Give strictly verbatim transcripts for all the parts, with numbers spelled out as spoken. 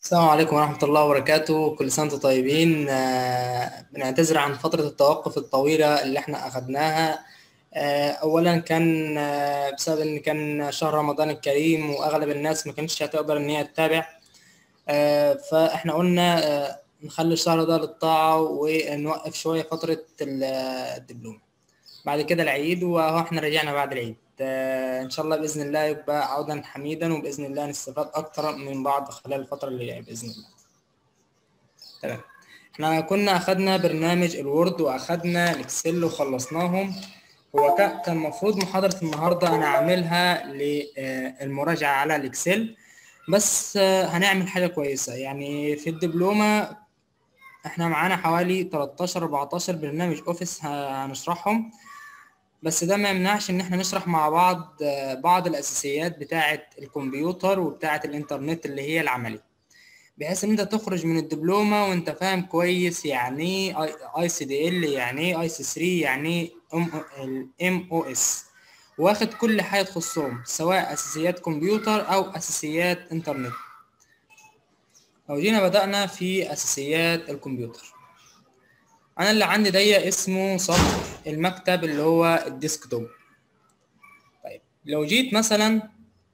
السلام عليكم ورحمة الله وبركاته. كل سنة وانتم طيبين. آه، بنعتذر عن فترة التوقف الطويلة اللي احنا أخدناها. آه، أولا كان آه، بسبب إن كان شهر رمضان الكريم وأغلب الناس ما كانتش هتقدر إن هي تتابع. آه، فاحنا قلنا آه، نخلي الشهر ده للطاعة ونوقف شوية فترة ال- الدبلوم. بعد كده العيد وأهو احنا رجعنا بعد العيد. آه، إن شاء الله بإذن الله يبقى عودا حميدا، وبإذن الله نستفاد أكتر من بعض خلال الفترة اللي جاية بإذن الله. تمام. احنا كنا اخدنا برنامج الوورد واخدنا الاكسل وخلصناهم. هو كا- كان المفروض محاضرة النهاردة انا عاملها للمراجعة على الاكسل، بس آه، هنعمل حاجة كويسة. يعني في الدبلومة احنا معانا حوالي تلتاشر اربعتاشر برنامج اوفيس ه- هنشرحهم، بس ده ما يمنعش ان احنا نشرح مع بعض آه، بعض الاساسيات بتاعة الكمبيوتر وبتاعة الانترنت اللي هي العملي، بحيث ان انت تخرج من الدبلومه وانت فاهم كويس يعني ايه اي سي دي ال، يعني ايه اي سي ثلاثة، يعني ايه الام او اس، واخد كل حاجه تخصهم سواء اساسيات كمبيوتر او اساسيات انترنت. لو جينا بدأنا في اساسيات الكمبيوتر، انا اللي عندي ده اسمه سطح المكتب اللي هو الديسكتوب. طيب لو جيت مثلا،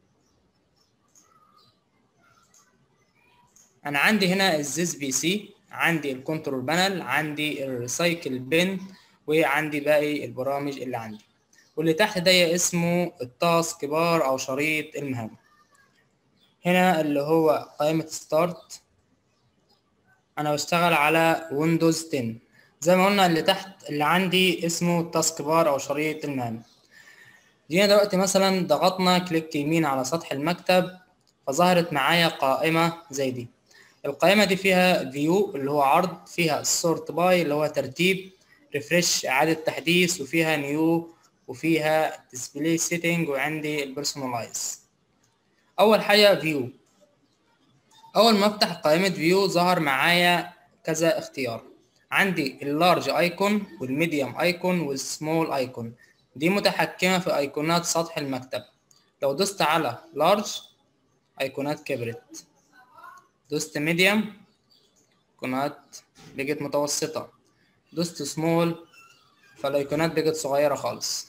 انا عندي هنا الزيز بي سي، عندي الكنترول بانل، عندي الريسايكل بن، وعندي باقي البرامج اللي عندي. واللي تحت ده اسمه التاسك بار او شريط المهام. هنا اللي هو قائمة ستارت، انا بشتغل على ويندوز عشرة. زي ما قلنا اللي تحت اللي عندي اسمه التاسك بار او شريط المهام. جينا دلوقتي مثلا ضغطنا كليك يمين على سطح المكتب، فظهرت معايا قائمة زي دي. القائمة دي فيها فيو اللي هو عرض، فيها سورت باي اللي هو ترتيب، ريفرش إعادة تحديث، وفيها نيو، وفيها ديسبلاي سيتنج، وعندي البيرسونلايز. أول حاجة فيو. أول ما أفتح قائمة فيو ظهر معايا كذا اختيار. عندي اللارج ايكون والميديوم ايكون والسمول ايكون، دي متحكمة في ايقونات سطح المكتب. لو دوست على لارج ايقونات كبرت، دوست ميديوم ايقونات بقت متوسطة، دوست سمول فالايقونات بقت صغيرة خالص.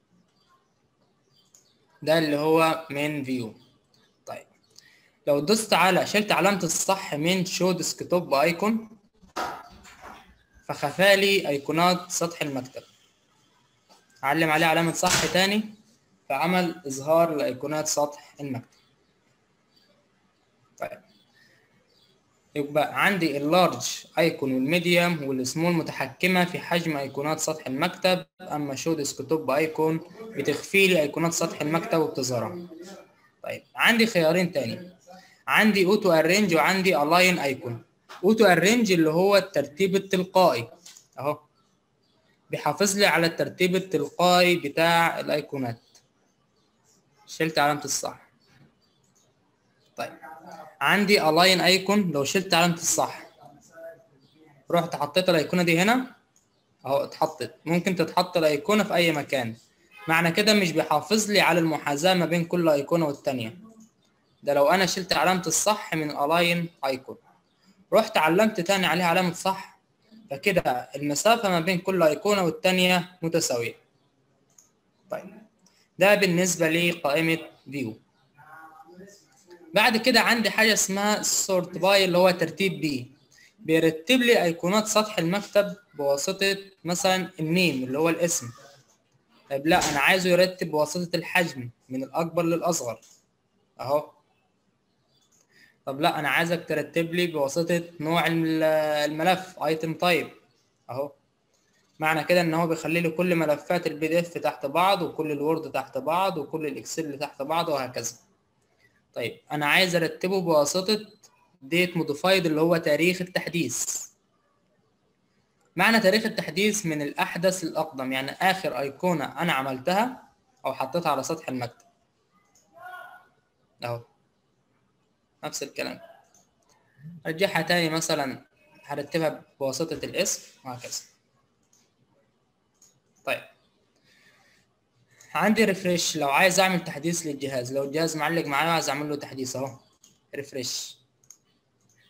ده اللي هو من فيو. طيب لو دوست على شلت علامة الصح من شو ديسكتوب ايكون، فخفالي ايقونات سطح المكتب. علم عليه علامة صح تاني، فعمل اظهار لايقونات سطح المكتب. طيب يبقى عندي اللارج ايكون والميديوم والسمول متحكمة في حجم ايقونات سطح المكتب، اما شو ديسكتوب ايكون بتخفي لي ايقونات سطح المكتب وبتظهرها. طيب عندي خيارين تاني، عندي اوتو ارينج وعندي الاين ايكون. اوتو ارينج اللي هو الترتيب التلقائي اهو، بيحافظ لي على الترتيب التلقائي بتاع الايقونات. شلت علامة الصح. طيب عندي الاين ايكون، لو شلت علامة الصح رحت حطيت الايقونة دي هنا اهو اتحطت، ممكن تتحط الايقونة في اي مكان، معنى كده مش بيحافظ لي على المحاذاة ما بين كل ايقونة والتانية. ده لو انا شلت علامة الصح من الاين ايكون، رحت علمت تاني عليها علامة صح، فكده المسافة ما بين كل ايقونة والتانية متساوية. طيب ده بالنسبة لقائمة فيو. بعد كده عندي حاجة اسمها سورت باي اللي هو ترتيب بي، بيرتب لي ايقونات سطح المكتب بواسطة مثلا النيم اللي هو الاسم. طيب لا انا عايزه يرتب بواسطة الحجم من الاكبر للاصغر اهو. طب لا انا عايزك ترتب لي بواسطة نوع الملف ايتم تايب اهو. معنى كده ان هو بيخلي لي كل ملفات البي دي اف تحت بعض، وكل الوورد تحت بعض، وكل الاكسل تحت بعض، وهكذا. طيب انا عايز ارتبه بواسطة ديت موديفايد اللي هو تاريخ التحديث. معنى تاريخ التحديث من الاحدث للاقدم، يعني اخر ايقونة انا عملتها او حطيتها على سطح المكتب اهو، نفس الكلام. ارجعها تاني مثلا هرتبها بواسطة الاسم وهكذا. طيب عندي ريفريش، لو عايز اعمل تحديث للجهاز، لو الجهاز معلق معايا عايز اعمل له تحديث اهو ريفريش.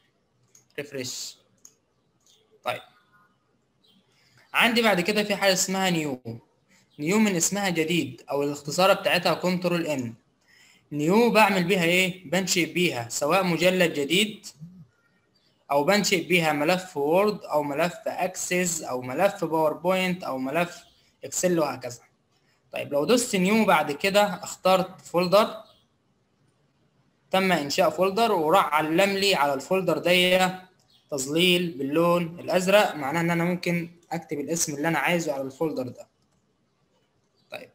ريفرش. طيب عندي بعد كده في حاجه اسمها نيو. نيو من اسمها جديد او الاختصار بتاعتها كنترول ان. نيو بعمل بيها ايه؟ بنشئ بيها سواء مجلد جديد او بنشئ بيها ملف وورد او ملف اكسس او ملف باوربوينت او ملف اكسل وهكذا. طيب لو دوست نيو بعد كده اخترت فولدر، تم انشاء فولدر وراح علم لي على الفولدر دي تظليل باللون الازرق، معناه ان انا ممكن اكتب الاسم اللي انا عايزه على الفولدر ده. طيب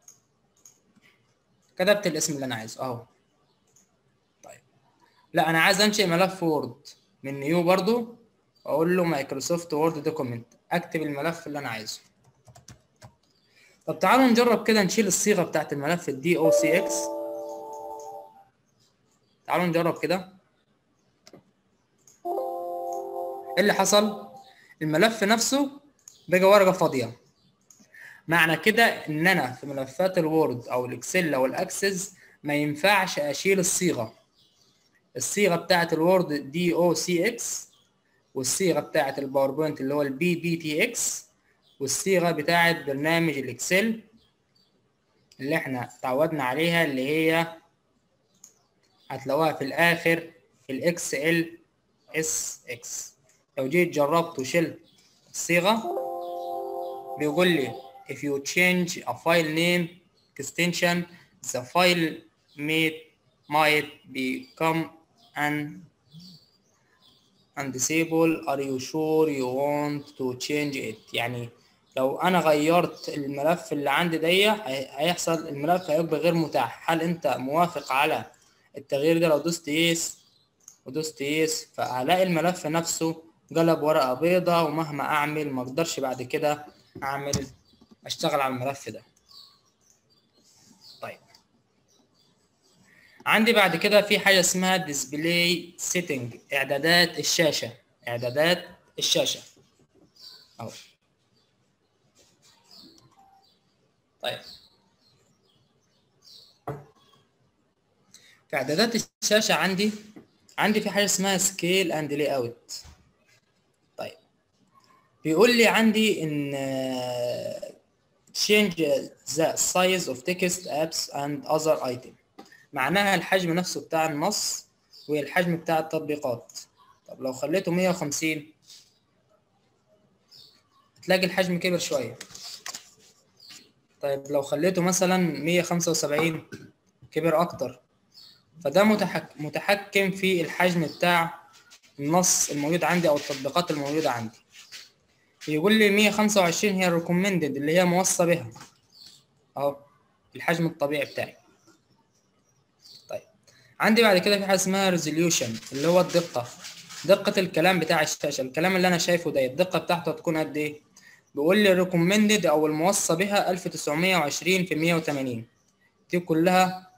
كتبت الاسم اللي انا عايزه اهو. طيب لا انا عايز انشئ ملف وورد من نيو برضو، اقول له مايكروسوفت وورد دوكيمنت، اكتب الملف اللي انا عايزه. طب تعالوا نجرب كده نشيل الصيغه بتاعت الملف الدي او سي اكس. تعالوا نجرب كده ايه اللي حصل. الملف نفسه بقى ورقه فاضيه، معنى كده ان انا في ملفات الوورد او الاكسل او الاكسس ما ينفعش اشيل الصيغه. الصيغه بتاعت الوورد دي او سي اكس، والصيغه بتاعت الباوربوينت اللي هو البي بي تي اكس، والصيغه بتاعت برنامج الاكسل اللي احنا تعودنا عليها اللي هي هتلاقوها في الاخر الاكس ال اس اكس. لو جيت جربت وشلت الصيغه بيقول لي if you change a file name extension the file may might become an undisable are you sure you want to change it. يعني لو انا غيرت الملف اللي عندي دي هيحصل الملف هيبقى غير متاح، هل انت موافق على التغيير ده؟ لو دوست يس ودوست يس فهلاقي الملف نفسه قلب ورقة بيضة، ومهما اعمل ما اقدرش بعد كده اعمل اشتغل على الملف ده. طيب عندي بعد كده في حاجة اسمها ديسبلاي سيتنج، اعدادات الشاشة. اعدادات الشاشة اهو. طيب في اعدادات الشاشة عندي عندي في حاجة اسمها سكيل اند لاي اوت. طيب بيقول لي عندي ان change the size of text apps and other item، معناها الحجم نفسه بتاع النص والحجم بتاع التطبيقات. طب لو خليته مية وخمسين تلاقي الحجم كبر شوية. طيب لو خليته مثلا مية وخمسة وسبعين كبر اكتر. فده متحك... متحكم في الحجم بتاع النص الموجود عندي او التطبيقات الموجودة عندي. يقول لي مية وخمسة وعشرين هي الريكومندد اللي هي موصى بها اهو الحجم الطبيعي بتاعي. طيب عندي بعد كده في حاجه اسمها ريزوليوشن اللي هو الدقه، دقه الكلام بتاع الشاشه. الكلام اللي انا شايفه ده الدقه بتاعته هتكون قد ايه؟ بيقول لي ريكومندد او الموصى بها ألف وتسعمية وعشرين في مية وتمانين. دي كلها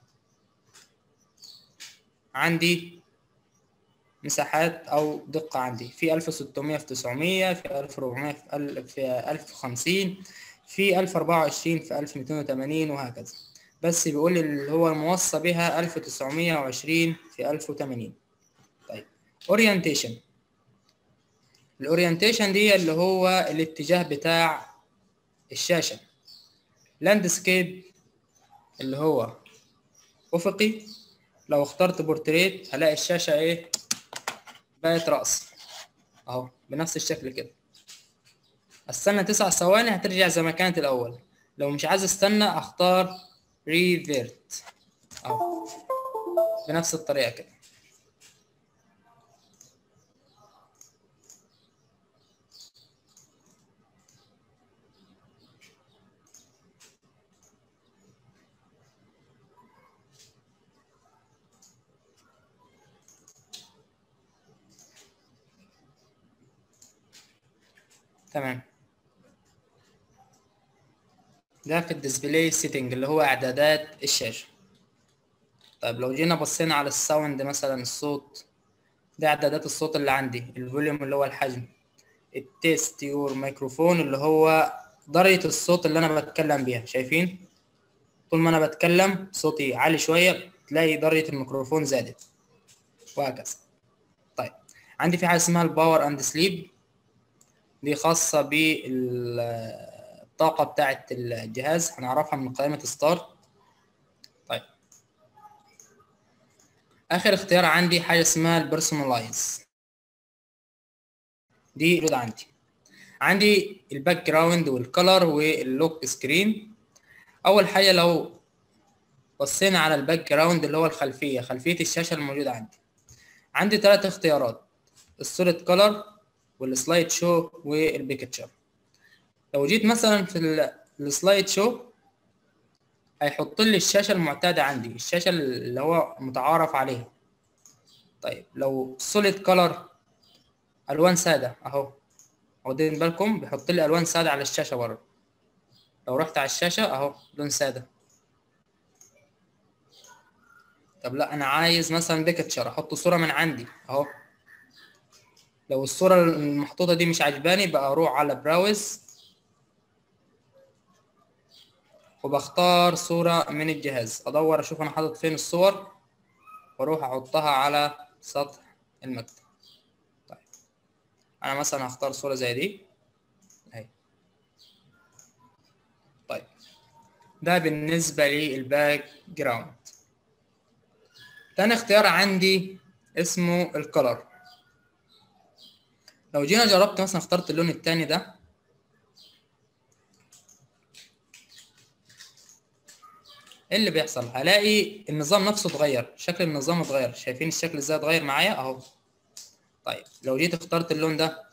عندي مساحات او دقه عندي في ألف وستمية في تسعمية في ألف وأربعمية في ألف في ألف وخمسين في ألف وأربعة وعشرين في ألف ومئتين وتمانين وهكذا. بس بيقول لي اللي هو الموصى بها ألف وتسعمية وعشرين في ألف وتمانين. طيب اورينتيشن. الاورينتيشن دي اللي هو الاتجاه بتاع الشاشة. لاندسكيب اللي هو افقي. لو اخترت بورتريت هلاقي الشاشة ايه؟ بقت رأس اهو بنفس الشكل كده. استنى تسع ثواني هترجع زي ما كانت الاول. لو مش عايز استنى اختار ريفيرت اهو بنفس الطريقة كده. تمام. ده في الديسبلاي سيتنج اللي هو اعدادات الشاشة. طيب لو جينا بصينا على الساوند مثلا الصوت، ده اعدادات الصوت اللي عندي. الفوليوم اللي هو الحجم. التيست يور ميكروفون اللي هو درجة الصوت اللي انا بتكلم بيها. شايفين طول ما انا بتكلم صوتي عالي شوية تلاقي درجة الميكروفون زادت وهكذا. طيب عندي في حاجه اسمها الباور اند سليب، دي خاصه بالطاقه بتاعه الجهاز، هنعرفها من قائمه ستارت. طيب اخر اختيار عندي حاجه اسمها البيرسونلايز، دي موجوده عندي. عندي الباك جراوند والكلر واللوك سكرين. اول حاجه لو بصينا على الباك جراوند اللي هو الخلفيه، خلفيه الشاشه الموجوده عندي، عندي ثلاث اختيارات: السوليد كلر والسلايد شو والبيكتشر. لو جيت مثلا في السلايد شو هيحط لي الشاشه المعتاده عندي، الشاشه اللي هو متعارف عليها. طيب لو سوليد كلر الوان ساده اهو، واخدين بالكم بيحط لي الوان ساده على الشاشه بره. لو رحت على الشاشه اهو لون ساده. طب لا انا عايز مثلا بيكتشر، احط صوره من عندي اهو. لو الصوره المحطوطه دي مش عجباني بقى اروح على براوز وبختار صوره من الجهاز، ادور اشوف انا حاطط فين الصور واروح احطها على سطح المكتب. طيب انا مثلا هختار صوره زي دي اهي. طيب ده بالنسبه للباك جراوند. تاني اختيار عندي اسمه الكلر. لو جينا جربت مثلا اخترت اللون التاني ده، ايه اللي بيحصل؟ هلاقي النظام نفسه اتغير، شكل النظام اتغير. شايفين الشكل ازاي اتغير معايا اهو. طيب لو جيت اخترت اللون ده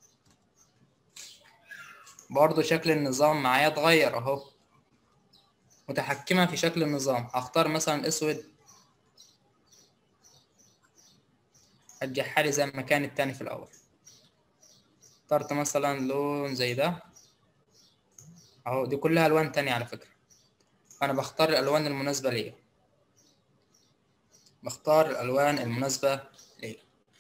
برضو شكل النظام معايا اتغير اهو، متحكمة في شكل النظام. هختار مثلا اسود، هتجيبها لي زي ما كان التاني في الاول. اخترت مثلا لون زي ده اهو، دي كلها الوان تانية على فكرة. انا بختار الالوان المناسبة ليا، بختار الالوان المناسبة ليا،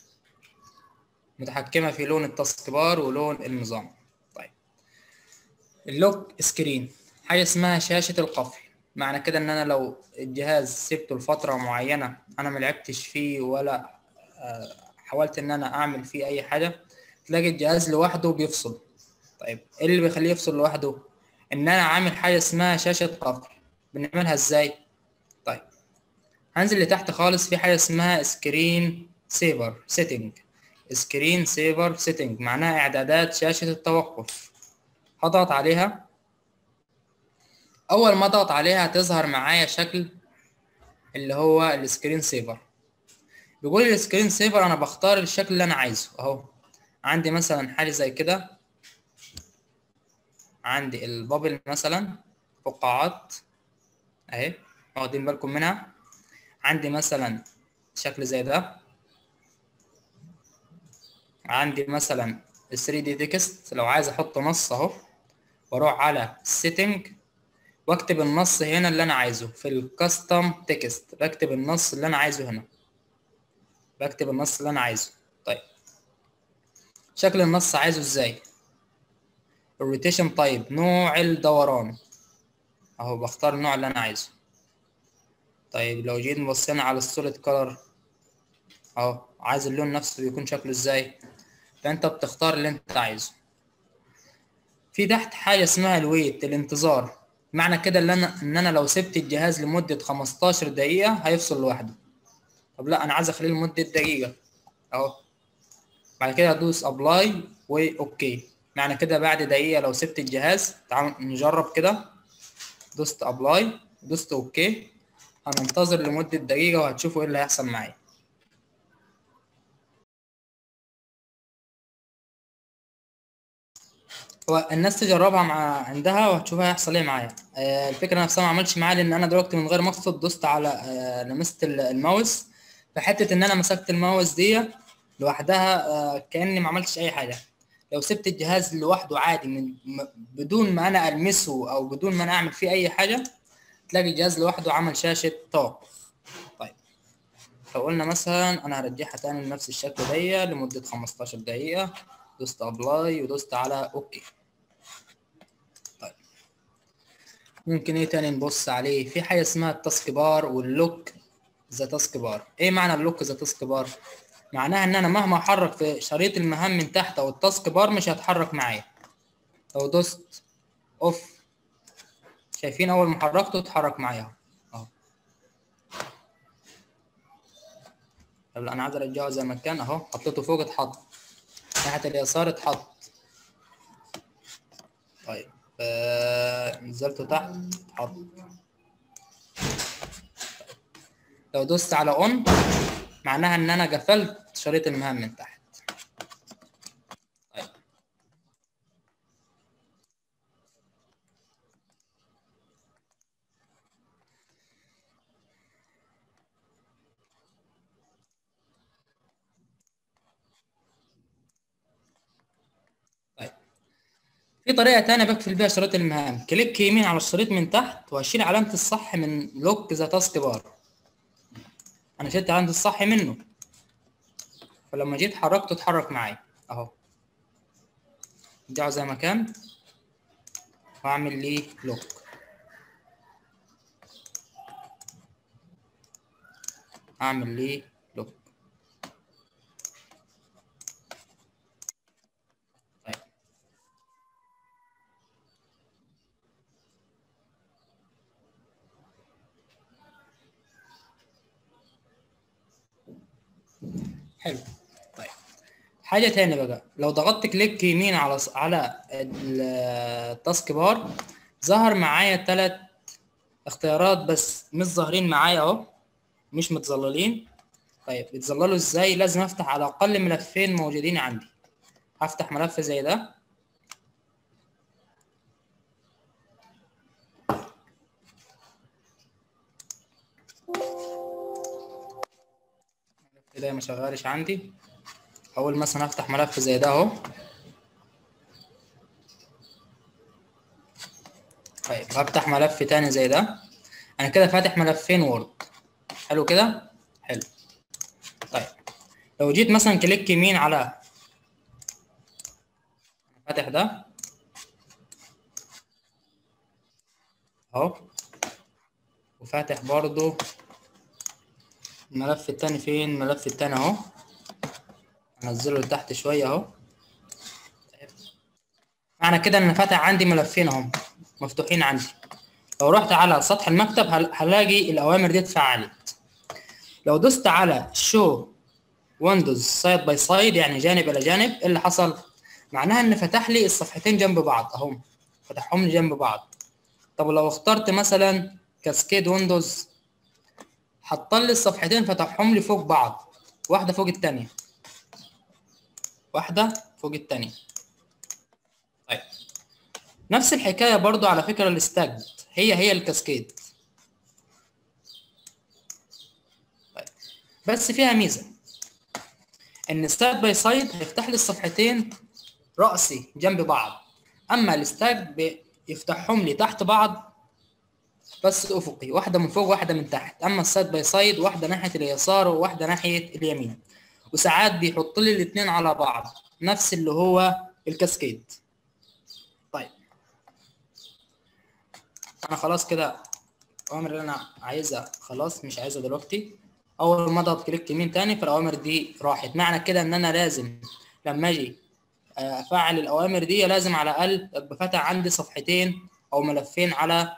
متحكمة في لون التاسك بار ولون النظام. طيب اللوك سكرين حاجة اسمها شاشة القفل. معنى كده ان انا لو الجهاز سبته لفترة معينة انا ملعبتش فيه ولا حاولت ان انا اعمل فيه اي حاجة، تلاقي الجهاز لوحده بيفصل. طيب ايه اللي بيخليه يفصل لوحده؟ ان انا عامل حاجة اسمها شاشة قفل. بنعملها ازاي؟ طيب هنزل لتحت خالص، في حاجة اسمها سكرين سيفر سيتنج. سكرين سيفر سيتنج معناها اعدادات شاشة التوقف. هضغط عليها. اول ما اضغط عليها هتظهر معايا شكل اللي هو السكرين سيفر. بيقول لي السكرين سيفر انا بختار الشكل اللي انا عايزه اهو. عندي مثلا حاجة زي كده، عندي البابل مثلا فقاعات اهي، واخدين بالكم منها. عندي مثلا شكل زي ده، عندي مثلا ثري دي تكست. لو عايز احط نص اهو بروح على السيتنج واكتب النص هنا اللي انا عايزه في الكاستم تكست، بكتب النص اللي انا عايزه هنا، بكتب النص اللي انا عايزه. طيب شكل النص عايزه ازاي؟ الروتيشن تايب، نوع الدوران اهو، بختار النوع اللي انا عايزه. طيب لو جيت بصينا على السوليد كلر اهو، عايز اللون نفسه يكون شكله ازاي؟ فانت بتختار اللي انت عايزه. في تحت حاجه اسمها الويت، الانتظار. معنى كده ان انا ان انا لو سبت الجهاز لمده خمستاشر دقيقه هيفصل لوحده. طب لا انا عايز اخليه لمده دقيقه اهو. بعد كده ادوس ابلاي واوكي. معنى كده بعد دقيقه لو سبت الجهاز، تعالوا نجرب كده. دوست ابلاي، دوست اوكي، هننتظر لمده دقيقه وهتشوفوا ايه اللي هيحصل معايا. هو الناس تجربها مع عندها وهتشوفها هيحصل ايه معايا. آه، الفكره نفسها ما عملتش معايا، لان انا دلوقتي من غير ما اقصد دوست على آه، لمست الماوس، فحته ان انا مسكت الماوس دي لوحدها آه، كاني ما عملتش اي حاجه. لو سبت الجهاز لوحده عادي من بدون ما انا المسه او بدون ما انا اعمل فيه اي حاجه، تلاقي الجهاز لوحده عمل شاشه توقف. طيب لو قلنا مثلا انا هرجعها تاني لنفس الشكل دي لمده خمستاشر دقيقه، دوست ابلاي ودوست على اوكي. طيب ممكن ايه تاني نبص عليه؟ في حاجه اسمها التاسك بار واللوك ذا تاسك بار. ايه معنى اللوك ذا تاسك بار؟ معناها ان انا مهما احرك في شريط المهام من تحت او التاسك بار مش هتحرك معايا. لو دوست اوف، شايفين اول ما حركته اتحرك معايا اهو. طب انا عايز ارجعه زي ما كان اهو، حطيته فوق اتحط، ناحيه اليسار اتحط. طيب آه... نزلته تحت اتحط. لو دوست على اون معناها ان انا قفلت شريط المهام من تحت. طيب طيب في طريقه تانية بقفل بيها شريط المهام. كليك يمين على الشريط من تحت واشيل علامه الصح من لوك ذا تاسك بار. انا شلت علامه الصح منه، فلما جيت حركته اتحرك معايا اهو. ارجعه زي ما كان واعمل ليه لوك. اعمل ليه لوك. طيب حلو. طيب حاجه تاني بقى، لو ضغطت كليك يمين على على التاسك بار ظهر معايا ثلاث اختيارات بس مش ظاهرين معايا اهو، مش متظللين. طيب بيتظللوا ازاي؟ لازم افتح على الاقل ملفين موجودين عندي. هفتح ملف زي ده، كده ما شغالش عندي. اول مثلا افتح ملف زي ده اهو. طيب هفتح ملف تاني زي ده. انا كده فاتح ملفين وورد. حلو كده. حلو. طيب لو جيت مثلا كليك يمين على فاتح ده اهو، وفاتح برضو الملف التاني. فين الملف التاني اهو؟ انزله لتحت شويه اهو. معنى كده ان فاتح عندي ملفين اهم مفتوحين عندي. لو رحت على سطح المكتب هلاقي الاوامر دي اتفعلت. لو دوست على شو ويندوز سايد باي سايد يعني جانب الى جانب، ايه اللي حصل؟ معناها ان فتح لي الصفحتين جنب بعض اهم، فتحهم لي جنب بعض. طب لو اخترت مثلا كاسكيد ويندوز، حط لي الصفحتين فتحهم لي فوق بعض، واحده فوق الثانيه، واحده فوق الثانيه. طيب نفس الحكايه برضو على فكره الاستاجد، هي هي الكاسكيد. طيب بس فيها ميزه، ان السايد باي سايد هيفتح لي الصفحتين رأسي جنب بعض، اما الستاك بيفتحهم لي تحت بعض بس افقي، واحده من فوق واحده من تحت. اما السايد باي سايد واحده ناحيه اليسار وواحده ناحيه اليمين، وساعات بيحط لي الاثنين على بعض نفس اللي هو الكاسكيد. طيب انا خلاص كده الاوامر اللي انا عايزها خلاص مش عايزها دلوقتي. اول ما اضغط كليك يمين تاني فالاوامر دي راحت. معنى كده ان انا لازم لما اجي افعل الاوامر دي لازم على الاقل ابقى فاتح عندي صفحتين او ملفين على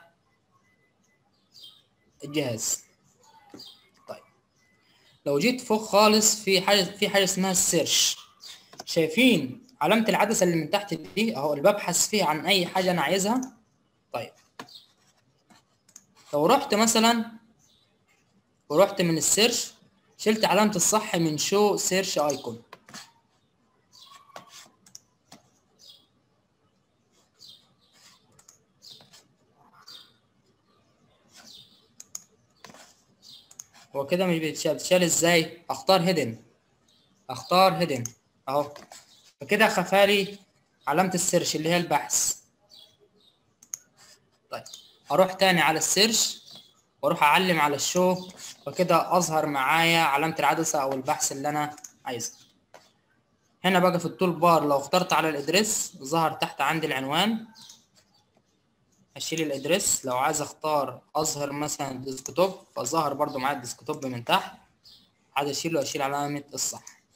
الجهاز. طيب لو جيت فوق خالص في حاجه في حاجه اسمها السيرش. شايفين علامه العدسه اللي من تحت دي اهو، اللي ببحث فيها عن اي حاجه انا عايزها. طيب لو رحت مثلا ورحت من السيرش شلت علامه الصح من شو سيرش ايكون، هو كده مش بيتشال. بيتشال ازاي؟ اختار هيدن، اختار هيدن اهو، فكده خفالي علامه السيرش اللي هي البحث. طيب اروح تاني على السيرش واروح اعلم على الشو، وكده اظهر معايا علامه العدسه او البحث اللي انا عايزه. هنا بقى في التول بار لو اخترت على الادريس ظهر تحت عندي العنوان. اشيل الادريس. لو عايز اختار اظهر مثلا الديسكتوب فظهر برضو معايا الديسكتوب من تحت. عايز اشيله اشيل علامه الصح.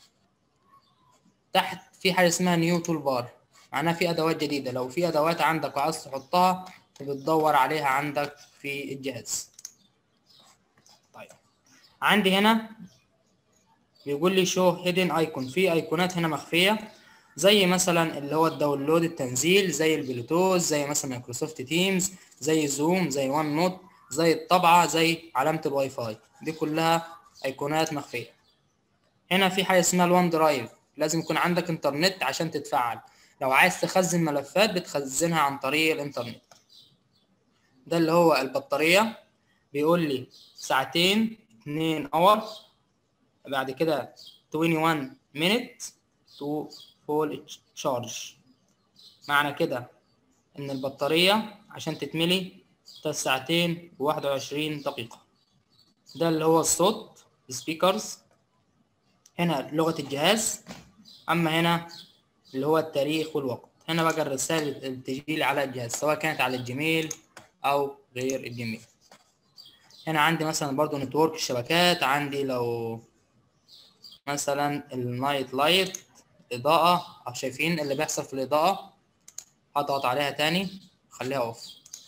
تحت في حاجه اسمها نيو تول بار، معناها في ادوات جديده. لو في ادوات عندك وعايز تحطها بتدور عليها عندك في الجهاز. طيب عندي هنا بيقول لي شو هيدن ايكون، في ايقونات هنا مخفيه زي مثلا اللي هو الداونلود التنزيل، زي البلوتوث، زي مثلا مايكروسوفت تيمز، زي زوم، زي وان نوت، زي الطبعه، زي علامه الواي فاي. دي كلها ايقونات مخفيه. هنا في حاجه اسمها الوان درايف، لازم يكون عندك انترنت عشان تتفعل. لو عايز تخزن ملفات بتخزنها عن طريق الانترنت. ده اللي هو البطاريه، بيقول لي ساعتين اتنين اور، بعد كده واحد وعشرين minute to full charge. معنى كده ان البطارية عشان تتملي ساعتين وواحد وعشرين دقيقة. ده اللي هو الصوت سبيكرز، هنا لغة الجهاز. اما هنا اللي هو التاريخ والوقت. هنا بقى الرسائل اللي بتجيلي على الجهاز سواء كانت على الجيميل او غير الجيميل. هنا عندي مثلا برضو نتورك الشبكات، عندي لو مثلا النايت لايت اضاءة، او شايفين اللي بيحصل في الاضاءة، هضغط عليها تاني خليها اوف.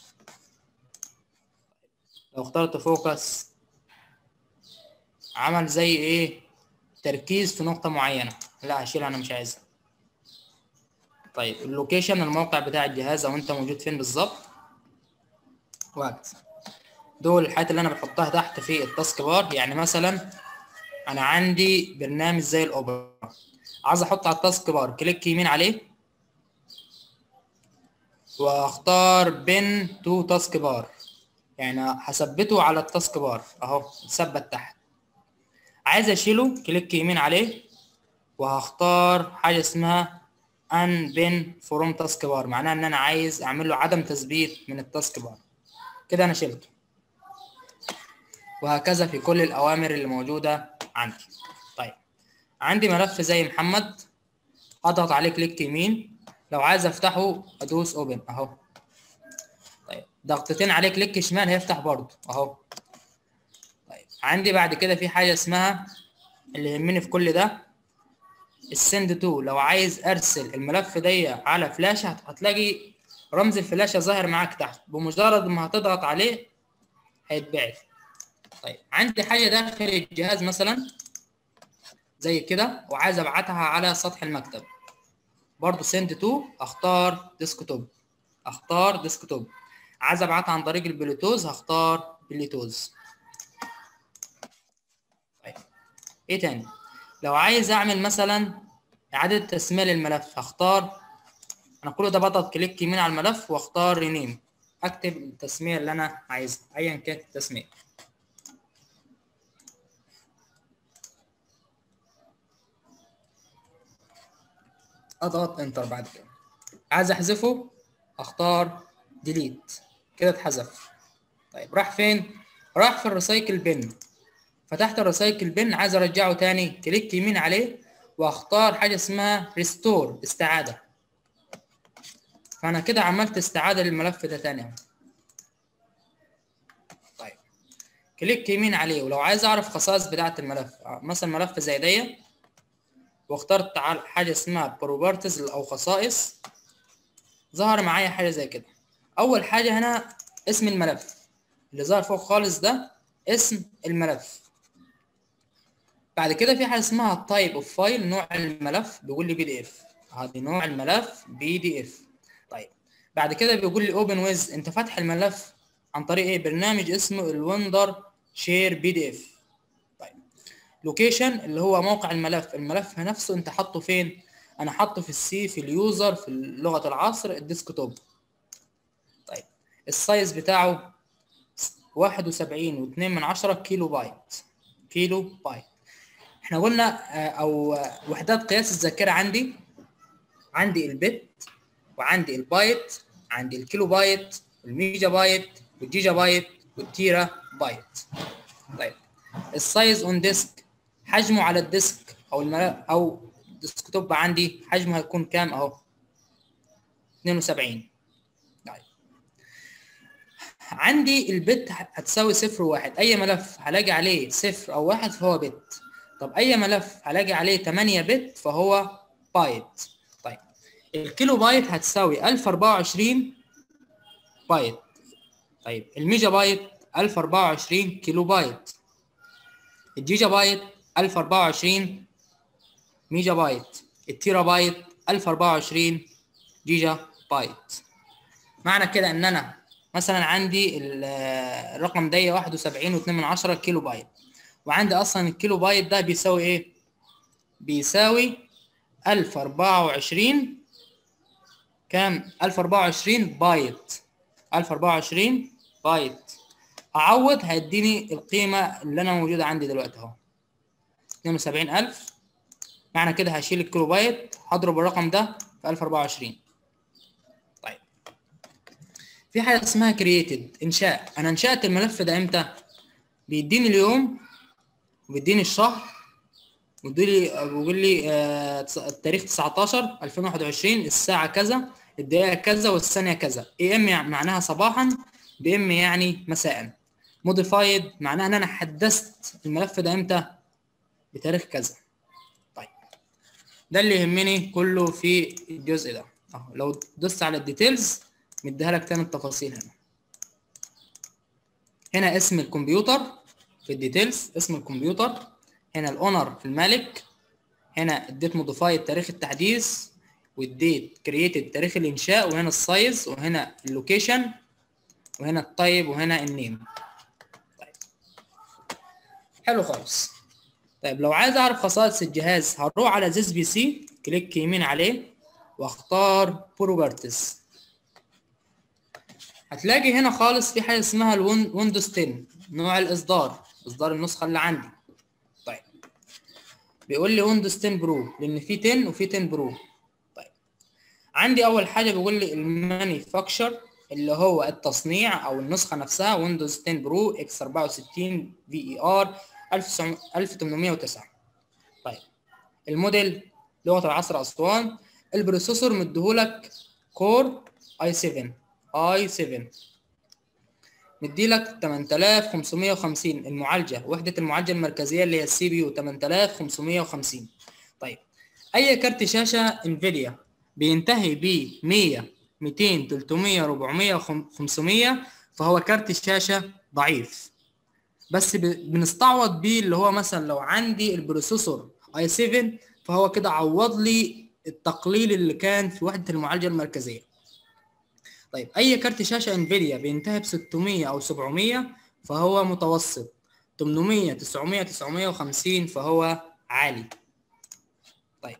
لو اخترت فوكس عمل زي ايه تركيز في نقطة معينة، لا هشيلها انا مش عايزها. طيب اللوكيشن الموقع بتاع الجهاز او انت موجود فين بالظبط. وقت دول الحاجات اللي انا بحطها تحت في التاسك بار. يعني مثلا انا عندي برنامج زي الاوبرا، عايز احط على التاسك بار، كليك يمين عليه واختار بن تو تاسك بار، يعني هثبته على التاسك بار اهو اتثبت تحت. عايز اشيله كليك يمين عليه وهختار حاجه اسمها ان بن فروم تاسك بار، معناها ان انا عايز اعمل له عدم تثبيت من التاسك بار. كده انا شلته. وهكذا في كل الاوامر اللي موجوده عندي. طيب عندي ملف زي محمد، اضغط عليه كليك يمين، لو عايز افتحه ادوس اوبن اهو. طيب ضغطتين عليه كليك شمال هيفتح برضه اهو. طيب عندي بعد كده في حاجه اسمها اللي يهمني في كل ده السند تو، لو عايز ارسل الملف دي على فلاشه هتلاقي رمز الفلاشه ظاهر معاك تحت، بمجرد ما هتضغط عليه هيتبعت. طيب عندي حاجه داخل الجهاز مثلا زي كده وعايز ابعتها على سطح المكتب، برضو سند تو، اختار ديسكتوب، اختار ديسكتوب. عايز ابعتها عن طريق البلوتوث هختار بلوتوث. طيب ايه تاني، لو عايز اعمل مثلا اعاده تسميه للملف هختار، انا كل ده بضغط كليك يمين على الملف واختار رينيم، اكتب التسميه اللي انا عايزها ايا كانت التسميه. اضغط انتر. بعد كده عايز احذفه اختار ديليت، كده اتحذف. طيب راح فين؟ راح في الريسايكل بن. فتحت الريسايكل بن عايز ارجعه تاني كليك يمين عليه واختار حاجه اسمها ريستور استعاده. فانا كده عملت استعاده للملف ده تاني. طيب كليك يمين عليه، ولو عايز اعرف خصائص بتاعه الملف مثلا ملف زي دي واخترت حاجه اسمها بروبرتيز او خصائص، ظهر معايا حاجه زي كده. اول حاجه هنا اسم الملف اللي ظهر فوق خالص ده اسم الملف. بعد كده في حاجه اسمها تايب اوف فايل، نوع الملف بيقول لي بي دي اف، هذه نوع الملف بي دي اف. طيب بعد كده بيقول لي اوبن ويز، انت فاتح الملف عن طريق ايه؟ برنامج اسمه الوندر شير بي دي اف. طيب لوكيشن اللي هو موقع الملف، الملف نفسه انت حاطه فين؟ انا حاطه في السي في اليوزر في لغه العصر الديسكتوب. طيب السايز بتاعه واحد وسبعين واتنين من عشرة كيلو بايت، كيلو بايت. احنا قلنا او وحدات قياس الذاكره عندي عندي البت وعندي البايت، عندي الكيلو بايت والميجا بايت والجيجا بايت والتيرا بايت. طيب السايز اون ديسك، حجمه على الديسك او الملف او الديسكتوب عندي حجمه هيكون كام اهو اتنين وسبعين. طيب عندي البت هتساوي صفر وواحد، اي ملف هلاقي عليه صفر او واحد فهو بت. طب اي ملف هلاقي عليه تمانية بت فهو بايت. طيب الكيلو بايت هتساوي ألف وأربعة وعشرين بايت. طيب الميجا بايت ألف وأربعة وعشرين كيلو بايت. الجيجا بايت ألف وأربعة وعشرين ميجا بايت. التيرا بايت ألف وأربعة وعشرين جيجا بايت. معنى كده ان انا مثلا عندي الرقم ده واحد وسبعين واتنين من عشرة كيلو بايت، وعندي اصلا الكيلو بايت ده بيساوي ايه؟ بيساوي ألف وأربعة وعشرين كام؟ ألف وأربعة وعشرين بايت. ألف وأربعة وعشرين بايت اعوض هيديني القيمه اللي انا موجوده عندي دلوقتي اهو اتنين وسبعين ألف. معنى كده هشيل الكيلو بايت هضرب الرقم ده في ألف وأربعة وعشرين. طيب في حاجه اسمها كرييتد، انشاء. انا انشات الملف ده امتى؟ بيديني اليوم وبيديني الشهر وبيديلي بيقول لي آه التاريخ تسعتاشر ألفين وواحد وعشرين، الساعه كذا، الدقيقه كذا، والثانيه كذا. اي ام يعني معناها صباحا، بي ام يعني مساء. موديفايد معناها ان انا حدثت الملف ده امتى؟ بتاريخ كذا. طيب ده اللي يهمني كله في الجزء ده اهو. لو دوست على الديتيلز مديها لك تاني التفاصيل. هنا هنا اسم الكمبيوتر في الديتيلز، اسم الكمبيوتر. هنا الاونر المالك. هنا اديت موديفايد تاريخ التحديث، واديت كرييتد تاريخ الانشاء، وهنا السايز، وهنا اللوكيشن، وهنا التايب، وهنا النيم. طيب حلو خالص. طيب لو عايز اعرف خصائص الجهاز هروح على ذيس بي سي، كليك يمين عليه واختار بروبرتيز. هتلاقي هنا خالص في حاجه اسمها الويندوز عشرة، نوع الاصدار، اصدار النسخه اللي عندي. طيب بيقول لي ويندوز عشرة برو لان في عشرة وفي عشرة برو. طيب عندي اول حاجه بيقول لي المانيفاكتشر اللي هو التصنيع او النسخه نفسها ويندوز عشرة برو اكس أربعة وستين في اي ار ألف وتمنمية وتسعة. طيب الموديل لغه العصر اسوان. البروسيسور مديهولك كور اي سبعة اي سبعة، مديلك تمنية آلاف وخمسمية وخمسين. المعالجه وحده المعالجه المركزيه اللي هي السي بي يو تمنية آلاف وخمسمية وخمسين. طيب اي كارت شاشه انفيديا بينتهي ب مية ميتين تلتمية أربعمية خمسمية فهو كارت شاشه ضعيف. بس بنستعوض بيه اللي هو مثلا لو عندي البروسيسور اي سبعة فهو كده عوض لي التقليل اللي كان في وحده المعالجه المركزيه. طيب اي كارت شاشه انفيديا بينتهي ب ستمية او سبعمية فهو متوسط. تمنمية تسعمية تسعمية وخمسين فهو عالي. طيب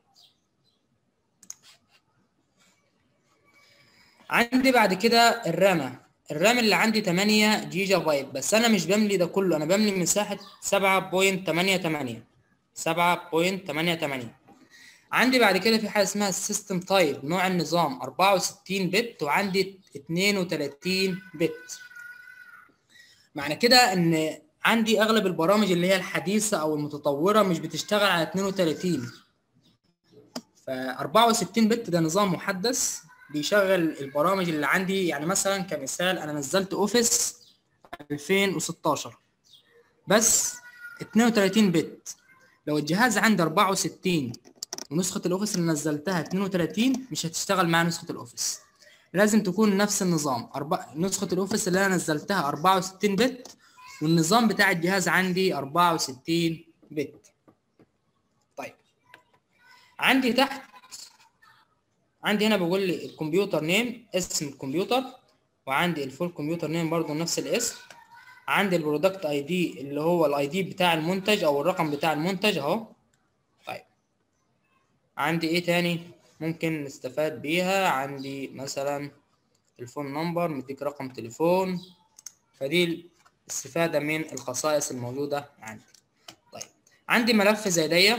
عندي بعد كده الرامه. الرام اللي عندي تمنية جيجا بايت، بس انا مش بملي ده كله، انا بملي مساحه سبعة فاصلة تمنية تمنية سبعة فاصلة تمنية تمنية. عندي بعد كده في حاجه اسمها السيستم تايب، نوع النظام أربعة وستين بت وعندي اتنين وتلاتين بت. معنى كده ان عندي اغلب البرامج اللي هي الحديثه او المتطوره مش بتشتغل على اتنين وتلاتين. ف أربعة وستين بت ده نظام محدث بيشغل البرامج اللي عندي. يعني مثلا كمثال انا نزلت اوفيس ألفين وستاشر بس اتنين وتلاتين بت. لو الجهاز عندي أربعة وستين ونسخه الاوفيس اللي نزلتها اتنين وتلاتين مش هتشتغل مع نسخه الاوفيس. لازم تكون نفس النظام. أربع... نسخه الاوفيس اللي انا نزلتها أربعة وستين بت والنظام بتاع الجهاز عندي أربعة وستين بت. طيب عندي تحت عندي هنا بيقول لي الكمبيوتر نيم، اسم الكمبيوتر، وعندي الفول كمبيوتر نيم برضو نفس الاسم. عندي البرودكت اي دي اللي هو الاي دي بتاع المنتج او الرقم بتاع المنتج اهو. طيب عندي ايه تاني ممكن نستفاد بيها؟ عندي مثلا الفون نمبر، مديك رقم تليفون. فدي الاستفادة من الخصائص الموجودة عندي. طيب عندي ملف زي دي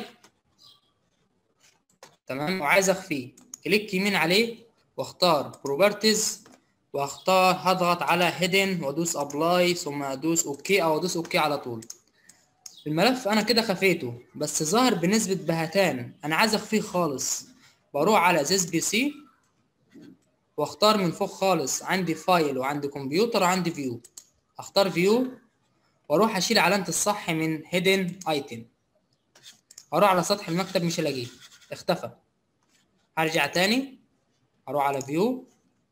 تمام وعايز اخفيه، كليك يمين عليه واختار بروبرتيز واختار هضغط على هيدن وادوس ابلاي ثم ادوس اوكي او ادوس اوكي على طول. الملف انا كده خفيته بس ظاهر بنسبة بهتان، انا عايز اخفيه خالص. بروح على ذيس بي سي واختار من فوق خالص عندي فايل وعندي كمبيوتر وعندي فيو. اختار فيو واروح اشيل علامة الصح من هيدن ايتم. اروح على سطح المكتب مش هلاقيه، اختفى. هرجع تاني اروح على فيو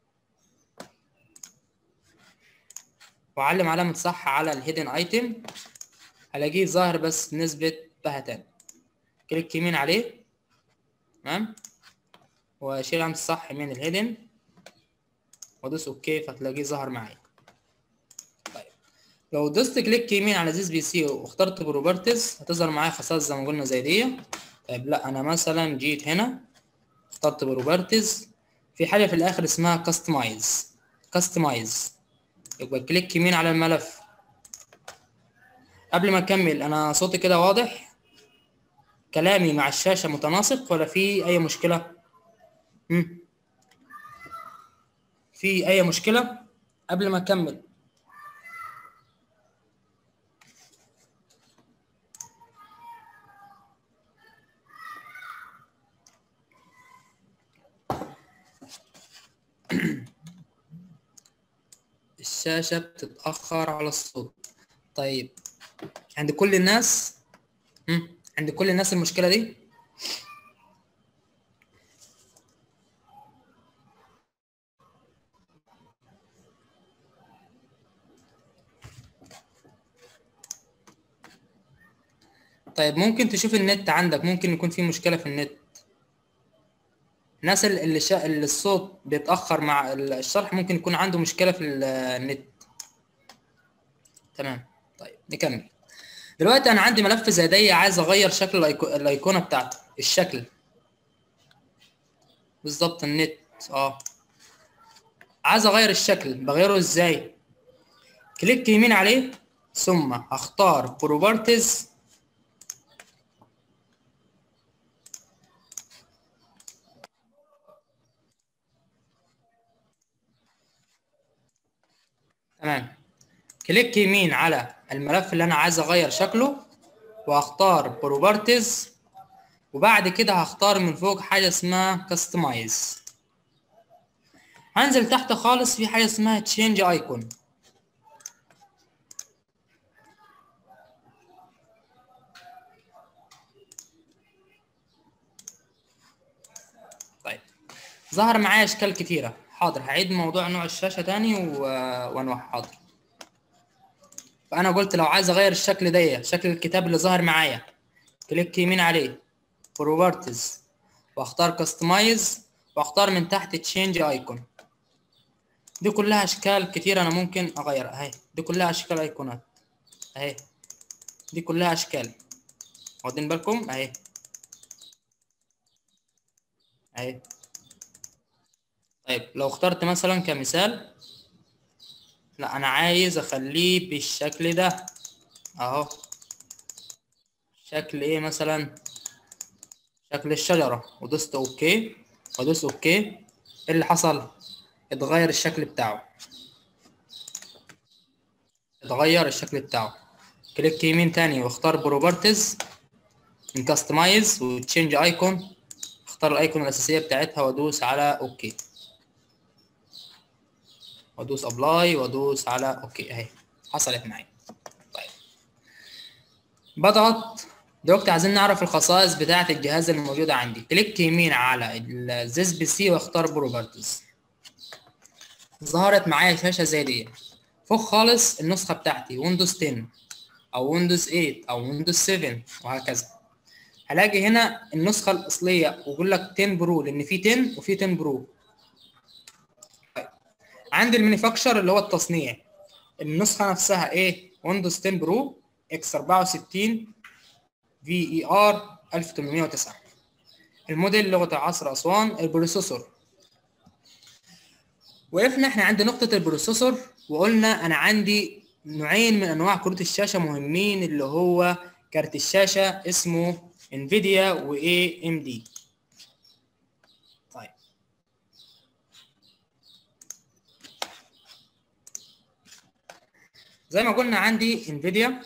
واعلم علامة صح على الهيدن ايتم، هلاقيه ظاهر بس بنسبة بهتان. كليك يمين عليه تمام، واشيل علامة الصح من الهيدن وادوس اوكي فتلاقيه ظهر معايا. طيب لو دوست كليك يمين على ذيس بي سي واخترت بروبرتيز هتظهر معايا خصائص زي ما قلنا زي دي. طيب لا انا مثلا جيت هنا اخترت بروبرتيز، في حاجة في الاخر اسمها كاستمايز. كاستمايز يبقى كليك يمين على الملف. قبل ما اكمل انا صوتي كده واضح؟ كلامي مع الشاشة متناسق ولا في اي مشكلة؟ مم. في اي مشكلة قبل ما اكمل؟ الشاشة بتتأخر على الصوت. طيب عند كل الناس؟ مم. عند كل الناس المشكلة دي؟ طيب ممكن تشوف النت عندك، ممكن يكون في مشكلة في النت. الناس اللي, شا... اللي الصوت بيتأخر مع الشرح ممكن يكون عنده مشكلة في النت. تمام. طيب نكمل. دلوقتي انا عندي ملف زي ده عايز اغير شكل الأيكو... الايقونة بتاعته، الشكل بالظبط النت. اه عايز اغير الشكل، بغيره ازاي؟ كليك يمين عليه ثم هختار بروبرتيز، تمام. كليك يمين على الملف اللي انا عايز اغير شكله وهختار بروبرتيز، وبعد كده هختار من فوق حاجه اسمها كاستمايز. هنزل تحت خالص في حاجه اسمها تشينج ايكون. طيب ظهر معايا اشكال كتيره. حاضر هعيد موضوع نوع الشاشه تاني و... وانوع. حاضر. فانا قلت لو عايز اغير الشكل ده، شكل الكتاب اللي ظاهر معايا، كليك يمين عليه بروبرتيز واختار كاستمايز واختار من تحت تشينج ايكون. دي كلها اشكال كتير انا ممكن اغيرها اهي. دي كلها اشكال ايقونات اهي. دي كلها اشكال، واخدين بالكم اهي اهي. طيب لو اخترت مثلا كمثال، لا انا عايز اخليه بالشكل ده اهو. شكل ايه مثلا؟ شكل الشجرة، ودوست اوكي وادوس اوكي. ايه اللي حصل؟ اتغير الشكل بتاعه. اتغير الشكل بتاعه. كليك يمين تاني واختار بروبرتيز من كاستمايز وتشينج ايكون، اختار الايكون الاساسيه بتاعتها وادوس على اوكي وادوس ابلاي وادوس على اوكي اهي حصلت معايا. طيب بضغط. دلوقتي عايزين نعرف الخصائص بتاعه الجهاز الموجوده عندي. كليك يمين على الزيس بي سي واختار بروبرتيز. ظهرت معايا شاشه زي دي. فوق خالص النسخه بتاعتي ويندوز عشرة او ويندوز تمانية او ويندوز سبعة وهكذا. هلاقي هنا النسخه الاصليه ويقول لك عشرة برو لان في عشرة وفي عشرة برو. عندي المانيفاكتشر اللي هو التصنيع، النسخه نفسها ايه؟ ويندوز عشرة برو اكس اربعة وستين في اي ار الف وتمنمية وتسعة. الموديل لغه عصر اسوان. البروسيسور، وقفنا احنا عند نقطه البروسيسور وقلنا انا عندي نوعين من انواع كروت الشاشه مهمين، اللي هو كارت الشاشه اسمه انفيديا و اي ام دي. طيب زي ما قلنا عندي انفيديا،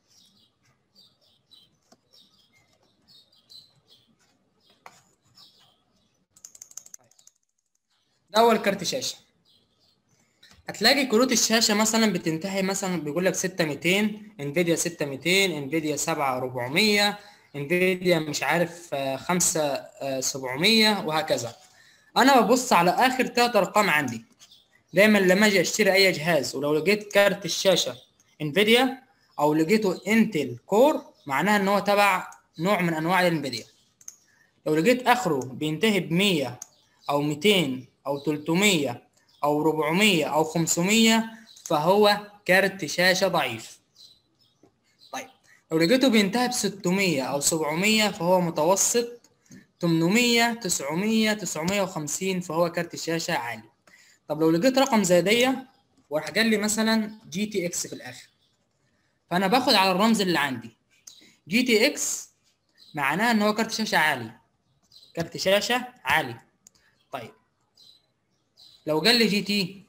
ده اول كارت شاشه. هتلاقي كروت الشاشه مثلا بتنتهي مثلا بيقول لك ستة ميتين، انفيديا ستة ميتين، انفيديا سبعة اربعمية، انفيديا مش عارف خمسة سبعمية وهكذا. انا ببص على اخر ثلاث ارقام عندي دايما لما اجي اشتري اي جهاز، ولو لقيت كارت الشاشه انفيديا او لقيته انتل كور معناها ان هو تبع نوع من انواع الانفيديا. لو لقيت اخره بينتهي ب مية او ميتين او تلتمية او اربعمية او خمسمية فهو كارت شاشه ضعيف. طيب لو لقيته بينتهي ب ستمية او سبعمية فهو متوسط، تمنمية تسعمية تسعمية وخمسين فهو كارت شاشه عالي. طب لو لقيت رقم زي دي وراح قال لي مثلا جي تي اكس في الاخر، فانا باخد على الرمز اللي عندي. جي تي اكس معناها ان هو كارت شاشه عالي، كارت شاشه عالي. طيب لو قال لي جي تي،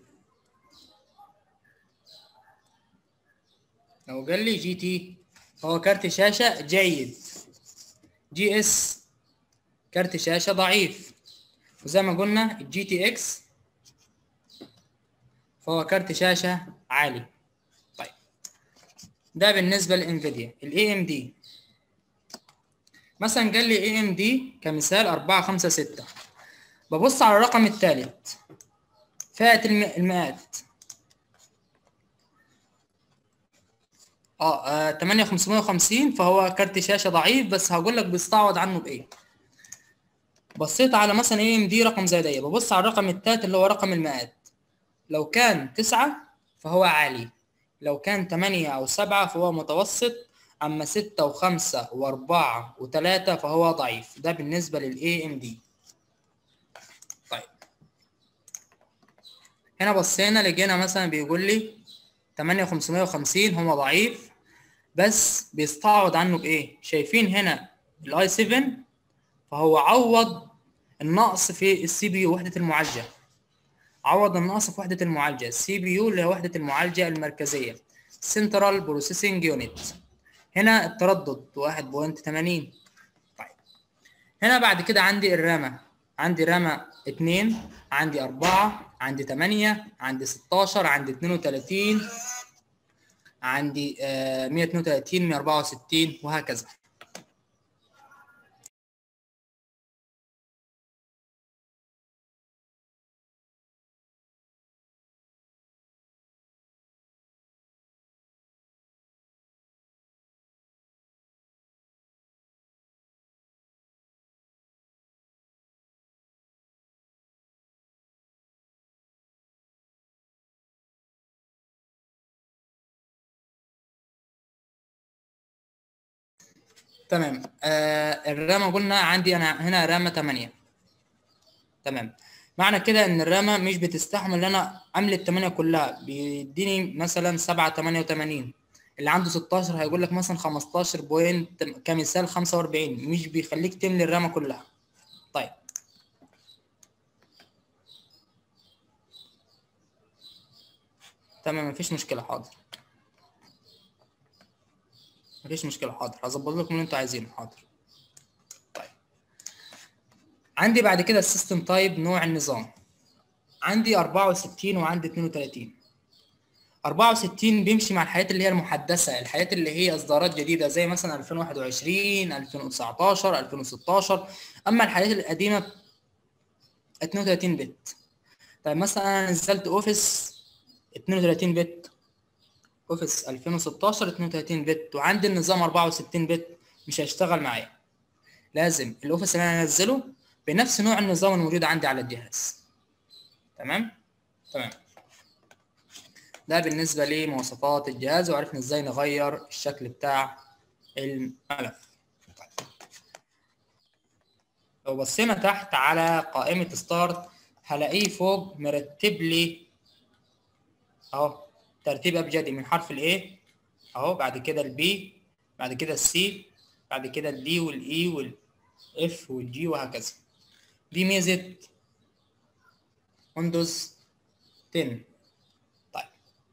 لو قال لي جي تي هو كارت شاشه جيد. جي اس كارت شاشه ضعيف. وزي ما قلنا الجي تي اكس فهو كارت شاشه عالي. طيب ده بالنسبه لانفيديا. الاي ام دي مثلا قال لي اي ام دي كمثال اربعة خمسة ستة، ببص على الرقم الثالث فئة المئات اه, آه تمنية خمسمية وخمسين فهو كارت شاشة ضعيف، بس هقول لك بيستعوض عنه بايه. بصيت على مثلا اي ام دي رقم زي ده، ببص على الرقم الثالث اللي هو رقم المئات، لو كان تسعة فهو عالي، لو كان تمانية او سبعة فهو متوسط، اما ستة وخمسة واربعة وتلاتة فهو ضعيف. ده بالنسبة للاي ام دي. طيب هنا بصينا لقينا مثلا بيقول لي تمنية خمسمية وخمسين هو ضعيف بس بيستعوض عنه بايه. شايفين هنا الاي سبعة فهو عوض النقص في السي بي يو وحدة المعالجة، عوض النقص في وحدة المعالجة. السي بي يو اللي هي وحدة المعالجة المركزية Central Processing Unit. هنا التردد واحد فاصلة تمانين. طيب هنا بعد كده عندي الرامة، عندي رامة اتنين، عندي اربعة، عندي تمانية، عندي ستاشر، عندي اتنين وتلاتين، عندي آه مية اتنين وتلاتين، مية اربعة وستين وهكذا. تمام. آه الرامة قلنا عندي انا هنا رامة تمانية. تمام. معنى كده ان الرامة مش بتستحمل ان انا املى التمانية كلها، بيديني مثلا سبعة تمانية وتمانين. اللي عنده ستاشر هيقول لك مثلا خمستاشر بوينت كمثال خمسة واربعين، مش بيخليك تملي الرامة كلها. طيب تمام مفيش مشكلة. حاضر مفيش مشكلة. حاضر هظبط لكم اللي انتوا عايزينه. حاضر. طيب عندي بعد كده السيستم تايب، نوع النظام. عندي اربعة وستين وعندي اتنين وتلاتين. اربعة وستين بيمشي مع الحاجات اللي هي المحدثه، الحاجات اللي هي اصدارات جديده زي مثلا الفين وواحد وعشرين، الفين وتسعتاشر، الفين وستاشر. اما الحاجات القديمه اتنين وتلاتين بت. طيب مثلا انا نزلت اوفيس اتنين وتلاتين بت، اوفيس الفين وستاشر اتنين وتلاتين بت، وعندي النظام اربعة وستين بت، مش هيشتغل معايا. لازم الاوفيس اللي انا انزله بنفس نوع النظام الموجود عندي على الجهاز. تمام تمام. ده بالنسبة لمواصفات الجهاز، وعرفنا ازاي نغير الشكل بتاع الملف. لو بصينا تحت على قائمة ستارت هلاقيه فوق مرتب لي اهو ترتيب ابجدي من حرف الاي اهو، بعد كده البي، بعد كده السي، بعد كده الدي والاي والاف والجي وهكذا. دي ميزة ويندوز عشرة. طيب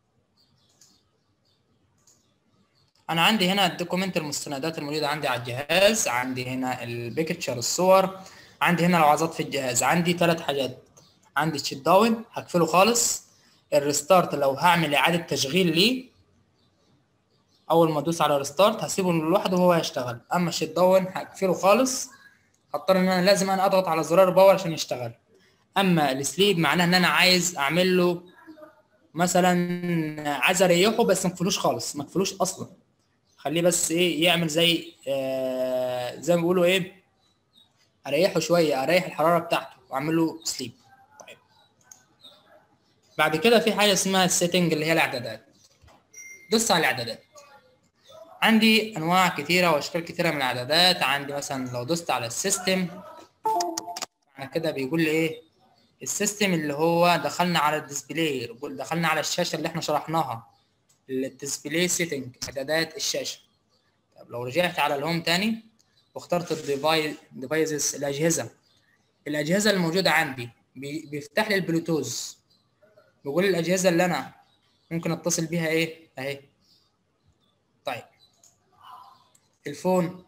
انا عندي هنا الدوكيمنت، المستندات الموجوده عندي على الجهاز. عندي هنا البيكتشر، الصور. عندي هنا الوعظات في الجهاز. عندي ثلاث حاجات. عندي الشيت داون هقفله خالص. الريستارت لو هعمل اعاده تشغيل ليه اول ما ادوس على ريستارت هسيبه لوحده وهو هيشتغل. اما الشت داون هقفله خالص، هضطر ان انا لازم انا اضغط على زرار باور عشان يشتغل. اما السليب معناه ان انا عايز اعمل له مثلا، عايز اريحه بس ما اقفلوش خالص، ما اقفلوش اصلا، خليه بس ايه يعمل زي آه زي ما بيقولوا ايه، اريحه شويه، اريح الحراره بتاعته واعمل له سليب. طيب بعد كده في حاجه اسمها السيتنج اللي هي الاعدادات. دوس على الاعدادات. عندي انواع كتيره واشكال كتيره من الاعدادات. عندي مثلا لو دوست على السيستم، معنى كده بيقول لي ايه، السيستم اللي هو دخلنا على الديسبلاي، دخلنا على الشاشه اللي احنا شرحناها، الديسبلاي سيتنج، اعدادات الشاشه. طب لو رجعت على الهوم تاني واخترت الديفايس ديفايسز، الاجهزه الاجهزه الموجوده عندي بيفتح لي البلوتوث، بيقول لي الاجهزه اللي انا ممكن اتصل بيها ايه اهي. طيب الفون،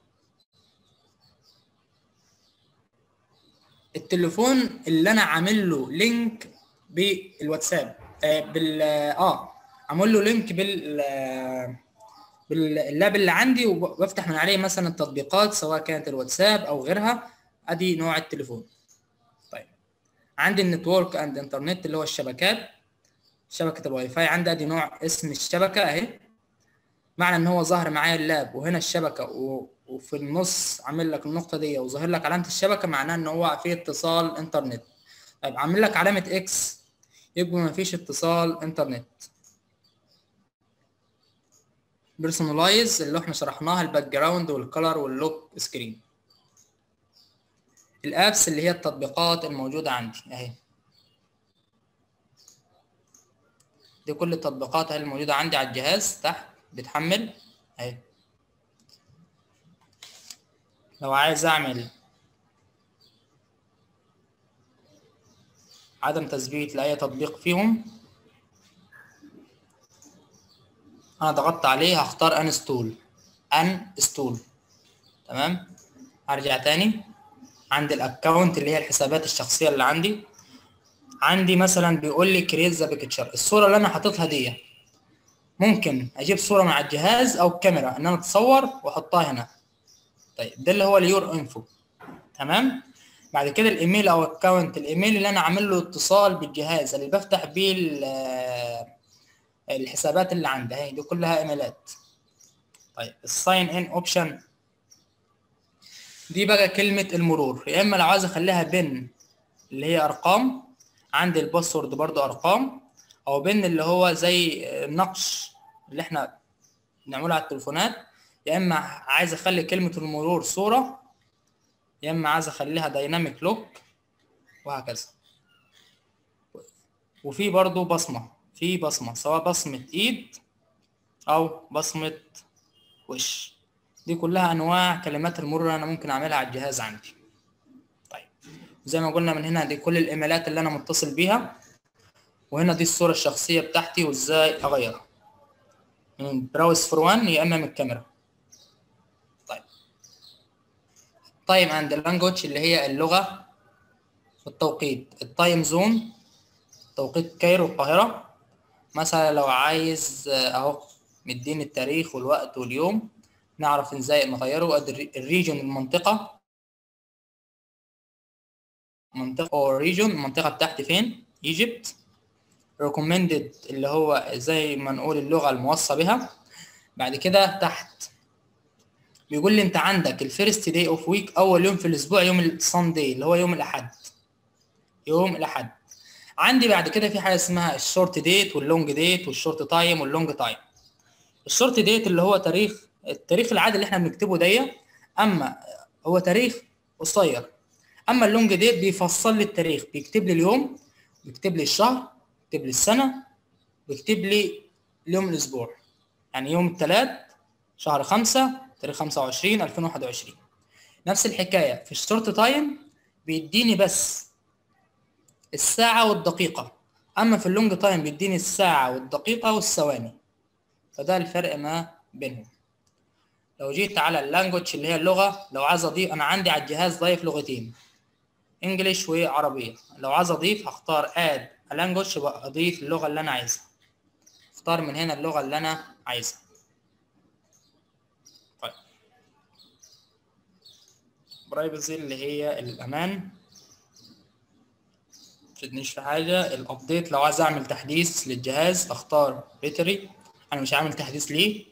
التليفون اللي انا عامل له لينك بالواتساب، آه بال اه عامل له لينك بال آه باللاب اللي عندي، وبفتح من عليه مثلا التطبيقات سواء كانت الواتساب او غيرها. ادي نوع التليفون. طيب عندي النتورك اند انترنت اللي هو الشبكات، شبكه الواي فاي عندي، ادي نوع اسم الشبكه اهي، معنى ان هو ظاهر معايا اللاب وهنا الشبكه و... وفي النص عامل لك النقطه دي وظاهر لك علامه الشبكه، معناه ان هو في اتصال انترنت. طيب عامل لك علامه اكس، يبقى ما فيش اتصال انترنت. بيرسونلايز اللي احنا شرحناها، الباك جراوند والكلر واللوك سكرين. الابس اللي هي التطبيقات الموجوده عندي اهي، دي كل التطبيقات اهي الموجوده عندي على الجهاز تحت بتحمل اهي. لو عايز اعمل عدم تثبيت لاي تطبيق فيهم، انا ضغطت عليه هختار انستول انستول تمام. هرجع تاني عند الاكونت اللي هي الحسابات الشخصيه اللي عندي. عندي مثلا بيقول لي كريت ذا بيكتشر، الصوره اللي انا حاططها دي ممكن اجيب صوره من على الجهاز او الكاميرا ان انا اتصور واحطها هنا. طيب ده اللي هو اليور انفو تمام. بعد كده الايميل او اكونت، الايميل اللي انا عامل له اتصال بالجهاز اللي بفتح بيه الحسابات اللي عندي اهي، دي كلها ايميلات. طيب الساين ان اوبشن دي بقى كلمه المرور، يا اما لو عايز اخليها بن اللي هي ارقام، عندي الباسورد برضو ارقام، او بن اللي هو زي النقش اللي احنا بنعمله على التليفونات، يا اما عايز اخلي كلمه المرور صوره، يا اما عايز اخليها دايناميك لوك، وهكذا. وفي برضو بصمه، في بصمه سواء بصمه ايد او بصمه وش، دي كلها انواع كلمات المرور اللي انا ممكن اعملها على الجهاز عندي. طيب زي ما قلنا من هنا دي كل الايميلات اللي انا متصل بيها، وهنا دي الصوره الشخصيه بتاعتي وازاي اغيرها من براوز فور وان يا اما من الكاميرا. طيب تايم اند لانجوج اللي هي اللغه والتوقيت، التايم زون توقيت كايرو القاهره. مثلا لو عايز اهو مديني التاريخ والوقت واليوم، نعرف ازاي نغيره. الريجن المنطقه، منطقه او ريجن المنطقه بتاعتي فين، ايجيبت. ريكومندد اللي هو زي ما نقول اللغه الموصى بها. بعد كده تحت بيقول لي انت عندك الفيرست داي اوف ويك، اول يوم في الاسبوع يوم الساندي اللي هو يوم الاحد، يوم الاحد. عندي بعد كده في حاجه اسمها الشورت ديت واللونج ديت والشورت تايم واللونج تايم. الشورت ديت اللي هو تاريخ، التاريخ العادي اللي احنا بنكتبه ده، اما هو تاريخ قصير. اما اللونج ديت بيفصل لي التاريخ، بيكتب لي اليوم، بيكتب لي الشهر، بيكتب لي السنه، بيكتب لي اليوم الاسبوع. يعني يوم الثلاث شهر خمسة تاريخ خمسة وعشرين ألفين وواحد وعشرين. نفس الحكايه في الشورت تايم بيديني بس الساعه والدقيقه، اما في اللونج تايم بيديني الساعه والدقيقه والثواني. فده الفرق ما بينهم. لو جيت على اللانجوج اللي هي اللغه، لو عايز اضيف، انا عندي على الجهاز ضايف لغتين انجليش وعربيه. لو عايز اضيف هختار اد لانجوج واضيف اللغه اللي انا عايزها، اختار من هنا اللغه اللي انا عايزها. برايفسي اللي هي الامان، متفيدنيش في حاجه. الابديت لو عايز اعمل تحديث للجهاز اختار بيتري، انا مش عامل تحديث ليه.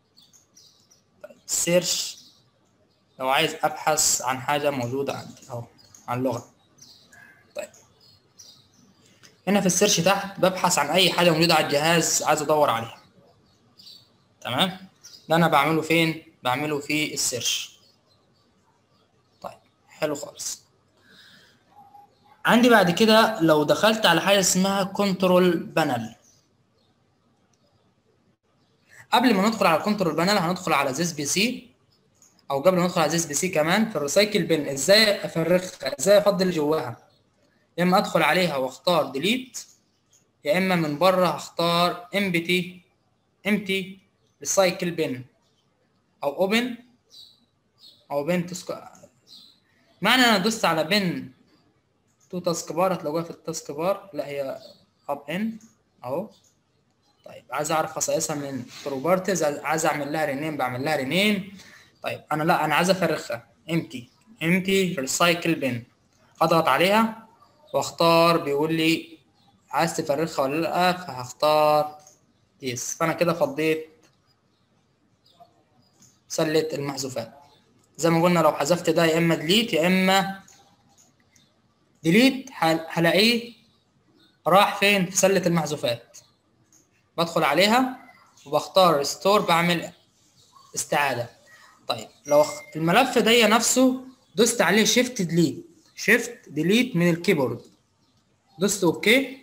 السيرش لو عايز ابحث عن حاجه موجوده عندي اهو، عن لغه. طيب هنا في السيرش تحت ببحث عن اي حاجه موجوده على الجهاز عايز ادور عليها. تمام، ده انا بعمله فين؟ بعمله في السيرش. طيب حلو خالص. عندي بعد كده لو دخلت على حاجه اسمها كنترول بانل. قبل ما ندخل على الكنترول بانل هندخل على زيس بي سي، او قبل ما ندخل على زيس بي سي كمان في الريسايكل بن ازاي افرغها، ازاي افضل جواها. يا اما ادخل عليها واختار ديليت، يا اما من بره هختار امبتي امتي ريسايكل بن، او اوبن او بن تسك. معنى انا دوست على بن تو تاسك بار هتلاقوها في التاسك بار، لا هي اب ان اهو. طيب عايز اعرف خصائصها من بروبرتيز، عايز اعمل لها رينيم بعمل لها رينيم. طيب انا لا انا عايز افرغها امتي امتي ريسايكل بن، اضغط عليها واختار بيقول لي عايز تفرغها ولا لا، فهختار يس. فانا كده فضيت سلة المحذوفات. زي ما قلنا لو حذفت ده يا اما ديليت يا اما ديليت هلاقيه راح فين؟ في سلة المحذوفات. بدخل عليها وبختار ريستور بعمل استعادة. طيب لو الملف ده نفسه دوست عليه شيفت ديليت شيفت ديليت من الكيبورد، دوست اوكي،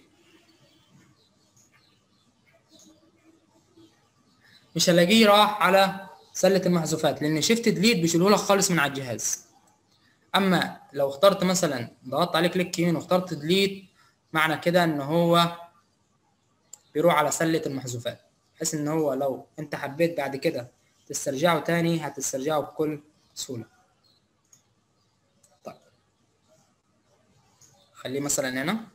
مش هلاقيه راح على سلة المحذوفات لان شيفت ديليت بيشيله لك خالص من على الجهاز. اما لو اخترت مثلا ضغطت عليه كليك يمين واخترت ديليت، معنى كده ان هو بيروح على سلة المحذوفات، بحيث ان هو لو انت حبيت بعد كده تسترجعه تاني هتسترجعه بكل سهولة. طيب خليه مثلا هنا.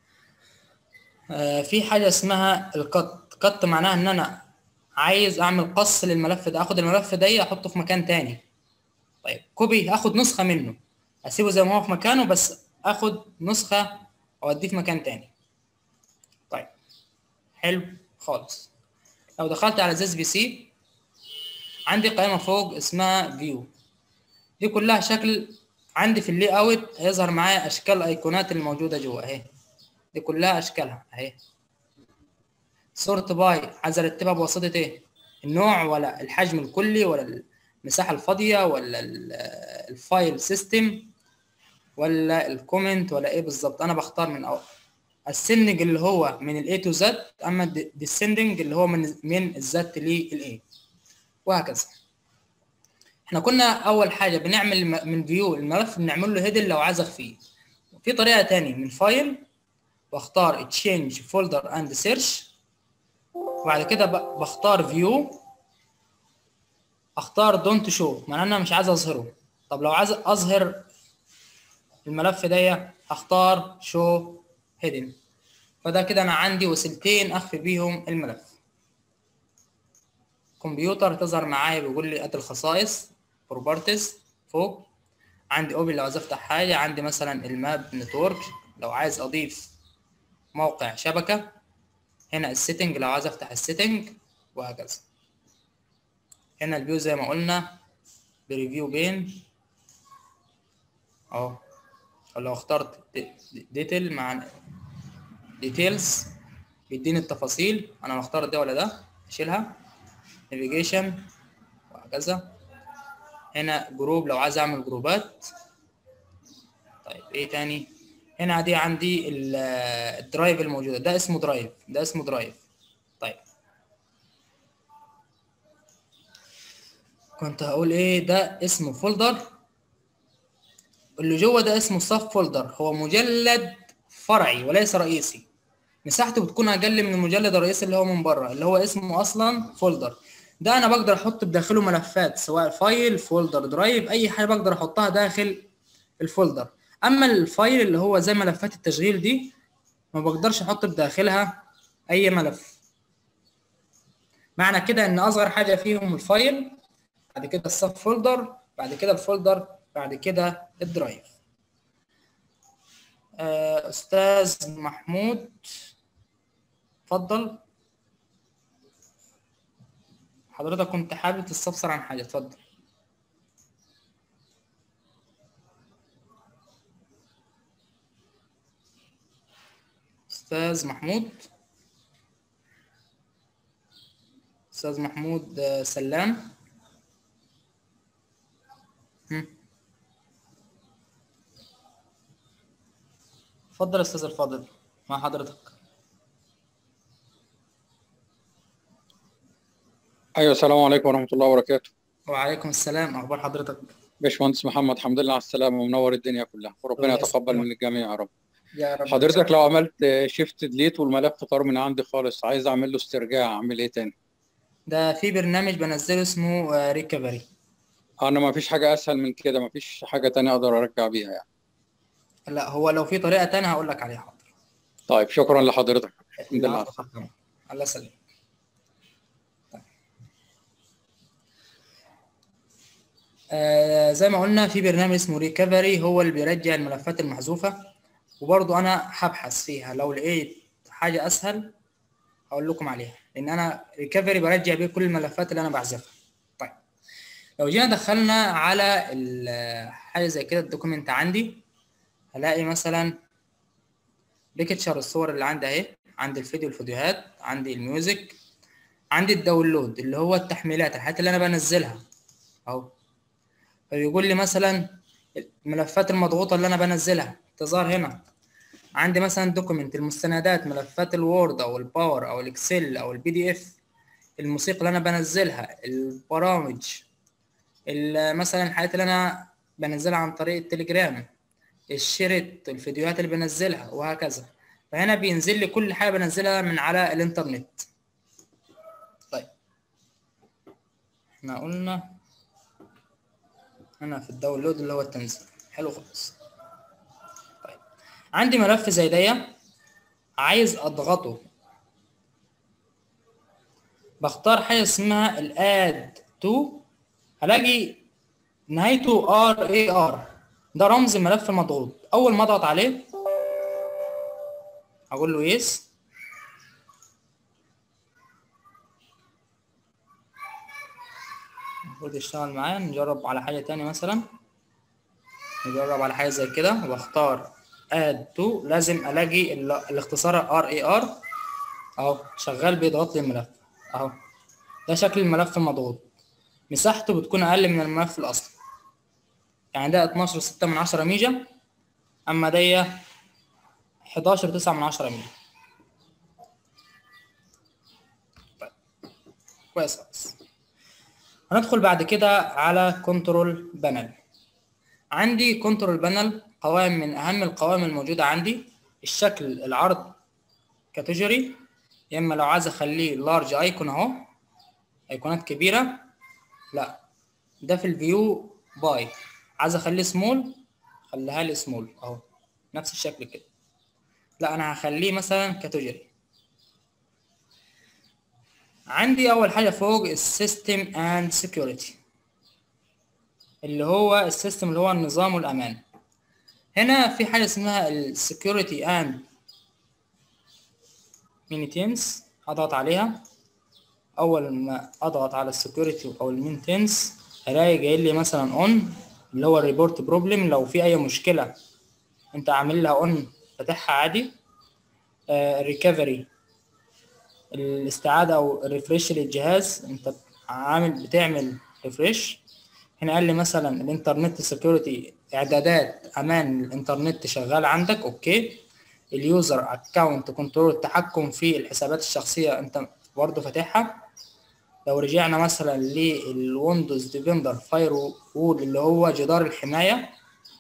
آه في حاجة اسمها القط. قط معناها ان انا عايز اعمل قص للملف ده، اخد الملف ده احطه في مكان تاني. طيب كوبي، اخد نسخة منه اسيبه زي ما هو في مكانه، بس اخد نسخة اوديه في مكان تاني. طيب حلو خالص. لو دخلت على زيس بي سي عندي قائمة فوق اسمها فيو، دي كلها شكل. عندي في اللي اوت هيظهر معايا اشكال الايقونات اللي موجودة جوه اهي، دي كلها اشكالها اهي. سورت باي عايز ارتبها بواسطة ايه؟ النوع ولا الحجم الكلي ولا المساحة الفاضية ولا الفايل سيستم ولا الكومنت ولا ايه بالظبط؟ انا بختار من اول السندنج اللي هو من الاي تو زد، اما الديسندنج اللي هو من من الزد للاي، وهكذا. احنا كنا اول حاجه بنعمل من فيو الملف بنعمل له هيدن لو عايز اخفيه. في طريقه تانية من فايل واختار تشينج فولدر اند سيرش، وبعد كده بختار فيو اختار دونت شو، معناه انا مش عايز اظهره. طب لو عايز اظهر الملف ده اختار شو هيدن. فده كده انا عندي وسيلتين اخفي بيهم الملف. كمبيوتر تظهر معايا بيقول لي ادي الخصائص بروبرتيز فوق. عندي اوبن لو عايز افتح حاجه، عندي مثلا الماب نتورك لو عايز اضيف موقع شبكه، هنا السيتنج لو عايز افتح السيتنج، وهكذا. هنا الفيو زي ما قلنا بريفيو بين اهو. لو اخترت ديتيل مع ديتيلز بيديني التفاصيل، انا بختار ده ولا ده اشيلها، نافيجيشن وهكذا. هنا جروب لو عايز اعمل جروبات. طيب ايه تاني؟ هنا دي عندي الدرايف الموجوده، ده اسمه درايف، ده اسمه درايف. طيب كنت هقول ايه؟ ده اسمه فولدر، اللي جوه ده اسمه سب فولدر، هو مجلد فرعي وليس رئيسي، مساحته بتكون اقل من المجلد الرئيسي اللي هو من بره اللي هو اسمه اصلا فولدر. ده انا بقدر احط بداخله ملفات سواء فايل فولدر درايف اي حاجه بقدر احطها داخل الفولدر. اما الفايل اللي هو زي ملفات التشغيل دي ما بقدرش احط بداخلها اي ملف. معنى كده ان اصغر حاجه فيهم الفايل، بعد كده السب فولدر، بعد كده الفولدر، بعد كده الدرايف. استاذ محمود اتفضل، حضرتك كنت حابب تستفسر عن حاجه، اتفضل. استاذ محمود استاذ محمود سلام. هم. اتفضل يا استاذ الفاضل مع حضرتك. ايوه، السلام عليكم ورحمه الله وبركاته. وعليكم السلام، اخبار حضرتك؟ باشمهندس محمد، الحمد لله على السلامه ومنور الدنيا كلها، وربنا الله يتقبل يسلمك من الجميع يا رب. يا رب. حضرتك لو عملت شيفت ديليت والملف طار من عندي خالص، عايز اعمل له استرجاع، اعمل ايه تاني؟ ده في برنامج بنزله اسمه ريكفري. انا ما فيش حاجه اسهل من كده، ما فيش حاجه تانية اقدر ارجع بيها يعني. لا هو لو في طريقه تانية هقول لك عليها، حاضر. طيب شكرا لحضرتك، الحمد لله على العفو، السلامه. الله يسلمك. آه زي ما قلنا في برنامج اسمه ريكفري، هو اللي بيرجع الملفات المحذوفه، وبرضو انا هبحث فيها، لو لقيت حاجه اسهل هقول لكم عليها، لان انا ريكفري برجع بيه كل الملفات اللي انا بعزفها. طيب لو جينا دخلنا على حاجه زي كده الدوكيمنت عندي، هلاقي مثلا بيكتشر الصور اللي عندي اهي، عندي الفيديو الفيديوهات، عندي الميوزك، عندي الداونلود اللي هو التحميلات، الحاجات اللي انا بنزلها اهو. فبيقول لي مثلا الملفات المضغوطه اللي انا بنزلها تظهر هنا. عندي مثلا دوكيمنت المستندات، ملفات الوورد او الباور او الاكسل او البي دي اف، الموسيقى اللي انا بنزلها، البرامج، مثلا الحاجات اللي انا بنزلها عن طريق التليجرام، الشريط، الفيديوهات اللي بنزلها وهكذا. فهنا بينزل لي كل حاجه بنزلها من على الانترنت. طيب احنا قلنا هنا في الداونلود اللي هو التنزيل، حلو خالص. طيب عندي ملف زي ده عايز اضغطه، بختار حاجه اسمها الاد تو، هلاقي نهايته ار اي ار، ده رمز الملف المضغوط. اول ما اضغط عليه هقول له يس، المفروض يشتغل معايا. نجرب على حاجه تانية، مثلا نجرب على حاجه زي كده واختار اد تو، لازم الاقي الاختصار ار اي ار اهو شغال بيضغط لي الملف اهو. ده شكل الملف المضغوط، مساحته بتكون اقل من الملف الاصلي، يعني ده اتناشر فاصلة ستة من عشرة ميجا، اما ده حداشر فاصلة تسعة من عشرة ميجا. طيب كويس خالص. هندخل بعد كده على كنترول بانل. عندي كنترول بانل قوائم، من اهم القوائم الموجوده عندي الشكل، العرض كاتيجوري، يا اما لو عايز اخليه لارج ايكون اهو، ايقونات كبيره، لا ده في الفيو باي. عايز اخليه سمول، خليها لي سمول اهو نفس الشكل كده. لا انا هخليه مثلا كاتيجوري. عندي اول حاجه فوق السيستم اند سكيورتي، اللي هو السيستم اللي هو النظام والامان. هنا في حاجه اسمها السكيورتي اند مينتينس، اضغط عليها. اول ما اضغط على السكيورتي او المينتينس هلاقي جاي لي مثلا اون، اللي هو الريبورت بروبلم، لو في اي مشكله انت عامل لها اون فاتحها عادي. ريكفري الاستعاده او الريفريش للجهاز، انت عامل بتعمل ريفريش. هنا قال لي مثلا الانترنت سكيورتي، اعدادات امان الانترنت شغال عندك، اوكي. اليوزر اكونت كنترول، التحكم في الحسابات الشخصيه انت برضه فاتحها. لو رجعنا مثلا للويندوز ديفندر فاير وول اللي هو جدار الحمايه،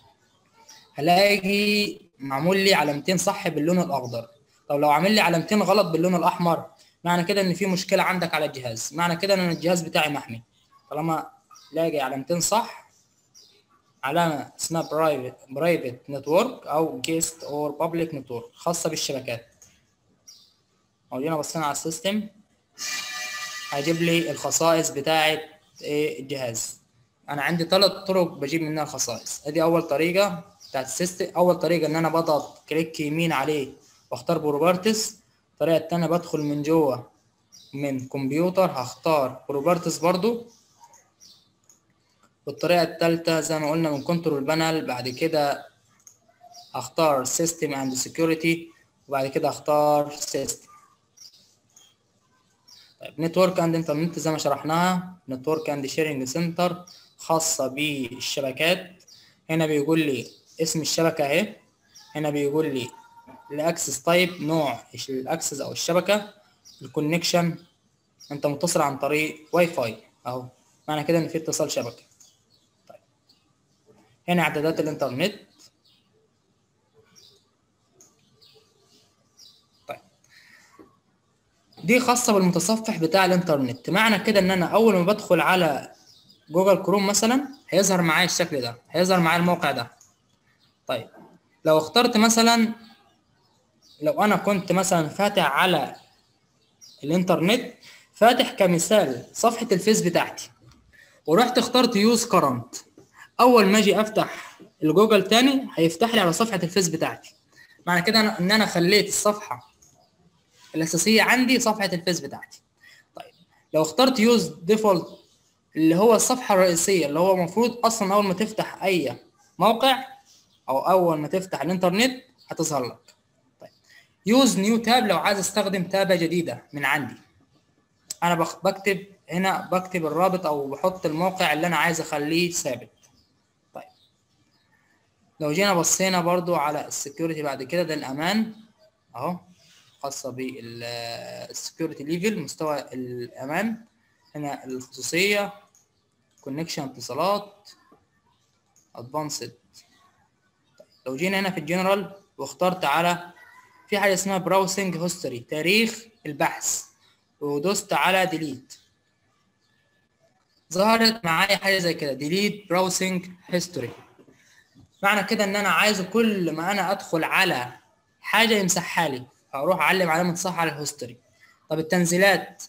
هلاقي معمول لي علامتين صح باللون الاخضر. طب لو عامل لي علامتين غلط باللون الاحمر، معنى كده ان في مشكله عندك على الجهاز، معنى كده ان الجهاز بتاعي محمي. طالما لاقي علامتين صح، علامه اسمها برايفت برايفت نتورك او جيست اور بابليك نتورك خاصه بالشبكات. لو جينا بصينا على السيستم هيجيب لي الخصائص بتاعه الجهاز، انا عندي ثلاث طرق بجيب منها الخصائص. ادي اول طريقه بتاعت السيستم. اول طريقه ان انا بضغط كليك يمين عليه واختار بروبرتس. الطريقه الثانيه بدخل من جوه من كمبيوتر هختار بروبرتس برضو. والطريقه الثالثه زي ما قلنا من كنترول بانل، بعد كده اختار سيستم اند سكيورتي وبعد كده اختار سيستم. طيب نتورك اند انترنت زي ما شرحناها، نتورك اند شيرنج سنتر خاصه بالشبكات. هنا بيقول لي اسم الشبكه اهي، هنا بيقول لي الاكسس تايب نوع الاكسس او الشبكه، الكونكشن انت متصل عن طريق واي فاي اهو، معنى كده ان في اتصال شبكه. طيب هنا اعدادات الانترنت. طيب دي خاصه بالمتصفح بتاع الانترنت، معنى كده ان انا اول ما بدخل على جوجل كروم مثلا هيظهر معايا الشكل ده، هيظهر معايا الموقع ده. طيب لو اخترت مثلا، لو انا كنت مثلا فاتح على الانترنت، فاتح كمثال صفحة الفيس بتاعتي، ورحت اخترت يوز كرنت، اول ما اجي افتح الجوجل تاني هيفتح لي على صفحة الفيس بتاعتي، معنى كده أنا ان انا خليت الصفحة الاساسية عندي صفحة الفيس بتاعتي. طيب لو اخترت يوز ديفولت اللي هو الصفحة الرئيسية، اللي هو المفروض اصلا اول ما تفتح اي موقع او اول ما تفتح الانترنت هتظهر لك. طيب يوز نيو تاب لو عايز استخدم تابة جديدة من عندي، انا بكتب هنا بكتب الرابط او بحط الموقع اللي انا عايز اخليه ثابت. طيب لو جينا بصينا برضو على السكيورتي بعد كده، ده الامان اهو، خاصة بالسكيورتي ليفل مستوى الامان. هنا الخصوصية، كونكشن اتصالات، ادفانسد. لو جينا هنا في الجنرال واخترت على في حاجة اسمها براوسنج هيستوري تاريخ البحث، ودوست على ديليت، ظهرت معايا حاجة زي كده ديليت براوسنج هيستوري. معنى كده ان انا عايزه كل ما انا ادخل على حاجة يمسحها لي، هروح اعلم علامة صح على الهيستوري. طب التنزيلات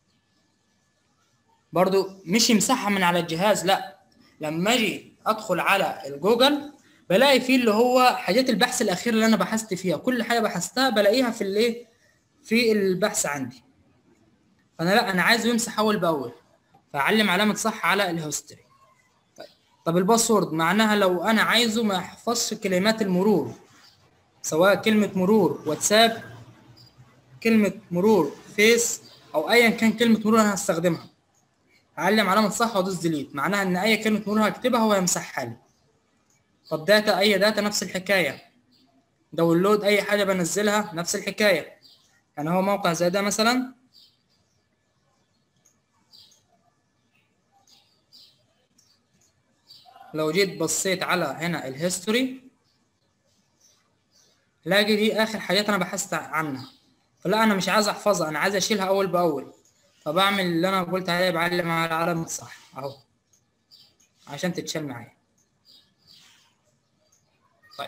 برضو مش يمسحها من على الجهاز، لا، لما اجي ادخل على الجوجل بلاقي فيه اللي هو حاجات البحث الاخير اللي انا بحثت فيها، كل حاجه بحثتها بلاقيها في الايه في البحث عندي. فانا لا، انا عايزه يمسح اول باول، فاعلم علامه صح على الهيستوري. طيب طب الباسورد معناها لو انا عايزه ما يحفظش كلمات المرور، سواء كلمه مرور واتساب، كلمه مرور فيس، او ايا كان كلمه مرور انا هستخدمها، هعلم علامه صح وادوس ديليت، معناها ان اي كلمه مرور هكتبها هو يمسحها لي. طب داتا، اي داتا نفس الحكايه، داونلود اي حاجه بنزلها نفس الحكايه. يعني هو موقع زي ده مثلا، لو جيت بصيت على هنا الهيستوري لاقي دي اخر حاجات انا بحثت عنها، فلا انا مش عايز احفظها، انا عايز اشيلها اول باول، فبعمل اللي انا قلت عليه، بعلم على علامه صح اهو عشان تتشال معايا. طيب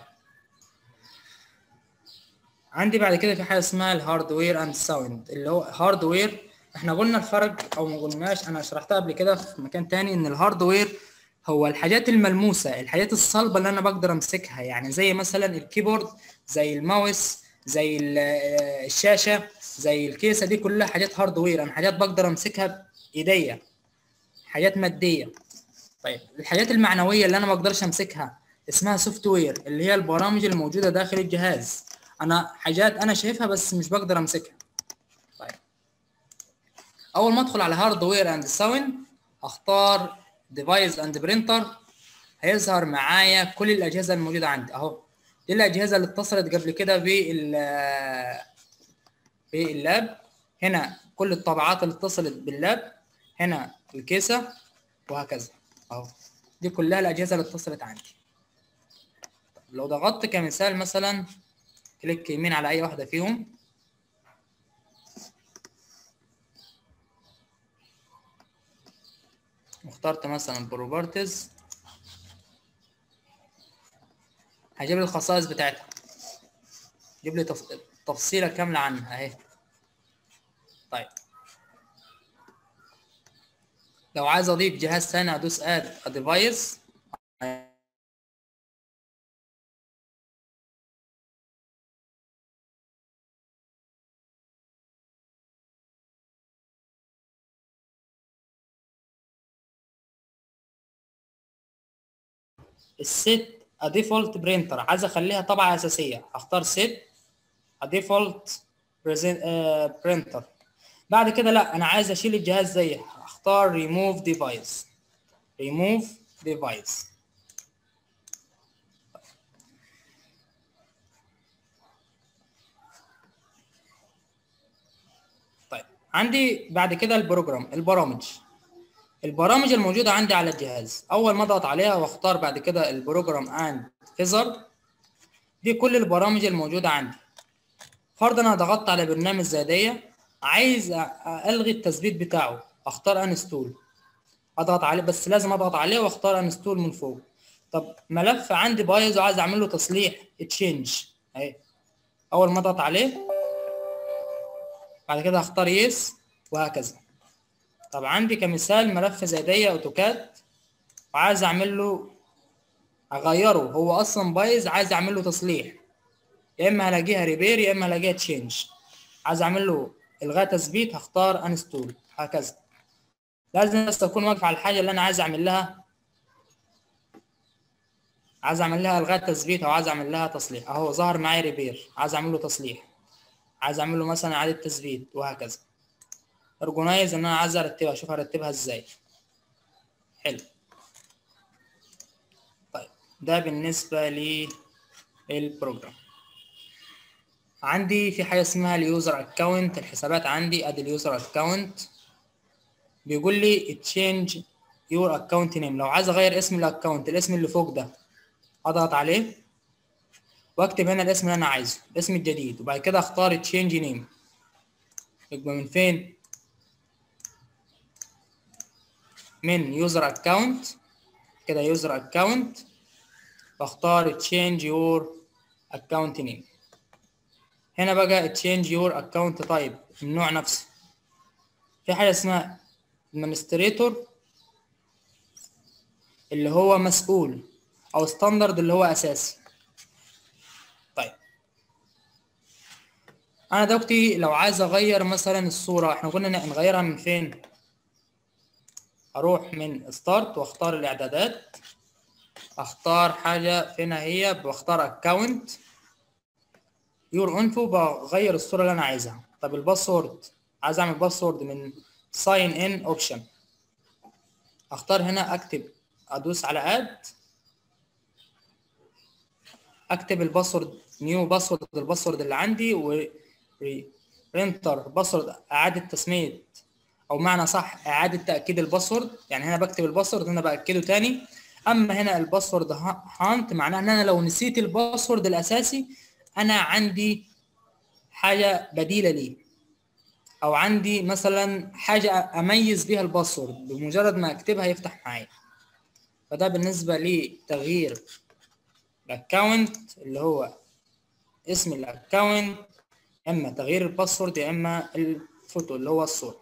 عندي بعد كده في حاجه اسمها الهاردوير اند ساوند، اللي هو هاردوير. احنا قلنا الفرق او ما قلناش، انا شرحتها قبل كده في مكان تاني، ان الهاردوير هو الحاجات الملموسه، الحاجات الصلبه اللي انا بقدر امسكها، يعني زي مثلا الكيبورد، زي الماوس، زي الشاشه، زي الكيسه، دي كلها حاجات هاردوير، انا حاجات بقدر امسكها بايديا، حاجات ماديه. طيب الحاجات المعنويه اللي انا ما اقدرش امسكها اسمها سوفت وير، اللي هي البرامج الموجوده داخل الجهاز، انا حاجات انا شايفها بس مش بقدر امسكها. طيب اول ما ادخل على هاردوير اند ساوند اختار ديفايس اند برينتر، هيظهر معايا كل الاجهزه الموجوده عندي اهو. دي الاجهزه اللي اتصلت قبل كده بال باللاب، هنا كل الطبعات اللي اتصلت باللاب، هنا الكيسه، وهكذا اهو. دي كلها الاجهزه اللي اتصلت عندي. لو ضغطت كمثال مثلا كليك يمين على اي واحده فيهم، واخترت مثلا بروبرتيز، هجيب لي الخصائص بتاعتها، جيب لي تف... تفصيله كامله عنها اهي. طيب لو عايز اضيف جهاز ثاني ادوس اد ديفايس. الست ديفولت برينتر عايز اخليها طبعه اساسيه، هختار ست ديفولت برينتر. بعد كده لا انا عايز اشيل الجهاز زيه، هختار ريموف ديفايس. ريموف ديفايس. طيب عندي بعد كده البروجرام البرامج. البرامج الموجوده عندي على الجهاز، اول ما اضغط عليها واختار بعد كده البروجرام اند فيزر، دي كل البرامج الموجوده عندي. فرضا انا ضغطت على برنامج زي دي، عايز الغي التثبيت بتاعه، اختار انستول، اضغط عليه، بس لازم اضغط عليه واختار انستول من فوق. طب ملف عندي بايظ وعايز اعمل له تصليح، تشينج اهي، اول ما اضغط عليه بعد كده هختار يس وهكذا. طب عندي كمثال ملف زي دي اوتوكاد وعايز اعمل له اغيره، هو اصلا بايظ عايز اعمل له تصليح، يا اما هلاقيها ريبير يا اما هلاقيها تشينج. عايز اعمل له الغاء تثبيت هختار انستول هكذا. لازم بس اكون واقف على الحاجه اللي انا عايز اعمل لها، عايز اعمل لها الغاء تثبيت او عايز اعمل لها تصليح. اهو ظهر معايا ريبير، عايز اعمل له تصليح، عايز اعمل له مثلا اعاده تثبيت وهكذا. ارجونايز ان انا عايز ارتبها، اشوف ارتبها ازاي. حلو. طيب ده بالنسبه للبروجرام. عندي في حاجه اسمها اليوزر اكونت، الحسابات عندي ادي اليوزر اكونت. بيقول لي تشينج يور اكونت نيم، لو عايز اغير اسم الاكونت، الاسم اللي فوق ده اضغط عليه واكتب هنا الاسم اللي انا عايزه، الاسم الجديد، وبعد كده اختار تشينج نيم. يبقى من فين؟ من يوزر اكونت كده، يوزر اكونت، واختار تشينج يور اكونت نيم. هنا بقى تشينج يور اكونت تايب، النوع نفسه. في حاجه اسمها administrator اللي هو مسؤول، او ستاندرد اللي هو اساسي. طيب انا دلوقتي لو عايز اغير مثلا الصوره، احنا قلنا نغيرها من فين؟ اروح من ستارت واختار الاعدادات، اختار حاجه فين هي، بختار اكونت يور انفو، بغير الصوره اللي انا عايزها. طب الباسورد، عايز اعمل باسورد من ساين ان اوبشن، اختار هنا اكتب، ادوس على اد، اكتب الباسورد نيو باسورد، الباسورد اللي عندي، و رينتر باسورد اعاده تسميه، او معنى صح اعاده تاكيد الباسورد. يعني هنا بكتب الباسورد هنا باكده تاني. اما هنا الباسورد هانت معناه ان انا لو نسيت الباسورد الاساسي انا عندي حاجه بديله ليه، او عندي مثلا حاجه اميز بيها الباسورد، بمجرد ما اكتبها يفتح معايا. فده بالنسبه لتغيير الاكونت اللي هو اسم الاكونت، اما تغيير الباسورد يا اما الفوتو اللي هو الصوره.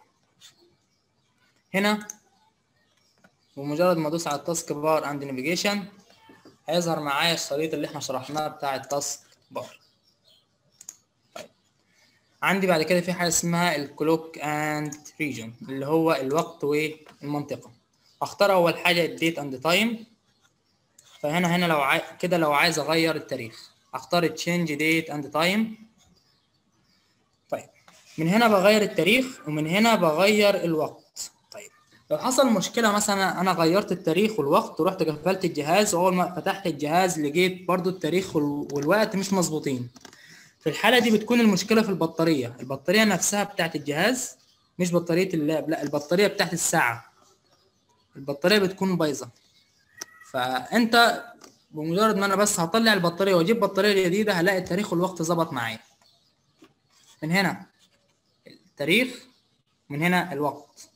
هنا بمجرد ما ادوس على التاسك بار اند نافيجيشن هيظهر معايا الشريط اللي احنا شرحناه بتاع التاسك بار. طيب عندي بعد كده في حاجه اسمها الكلوك اند ريجن اللي هو الوقت والمنطقه. اختار اول حاجه الديت اند تايم. فهنا هنا لو عاي... كده لو عايز اغير التاريخ اختار تشينج ديت اند تايم. طيب من هنا بغير التاريخ ومن هنا بغير الوقت. طيب لو حصل مشكله مثلا انا غيرت التاريخ والوقت ورحت قفلت الجهاز، واول ما فتحت الجهاز لقيت برضو التاريخ والوقت مش مظبوطين، في الحاله دي بتكون المشكله في البطاريه، البطاريه نفسها بتاعت الجهاز، مش بطاريه اللاب، لا البطاريه بتاعت الساعه، البطاريه بتكون بايظه. فانت بمجرد ما انا بس هطلع البطاريه واجيب بطاريه جديده هلاقي التاريخ والوقت ظبط معايا. من هنا التاريخ، من هنا الوقت،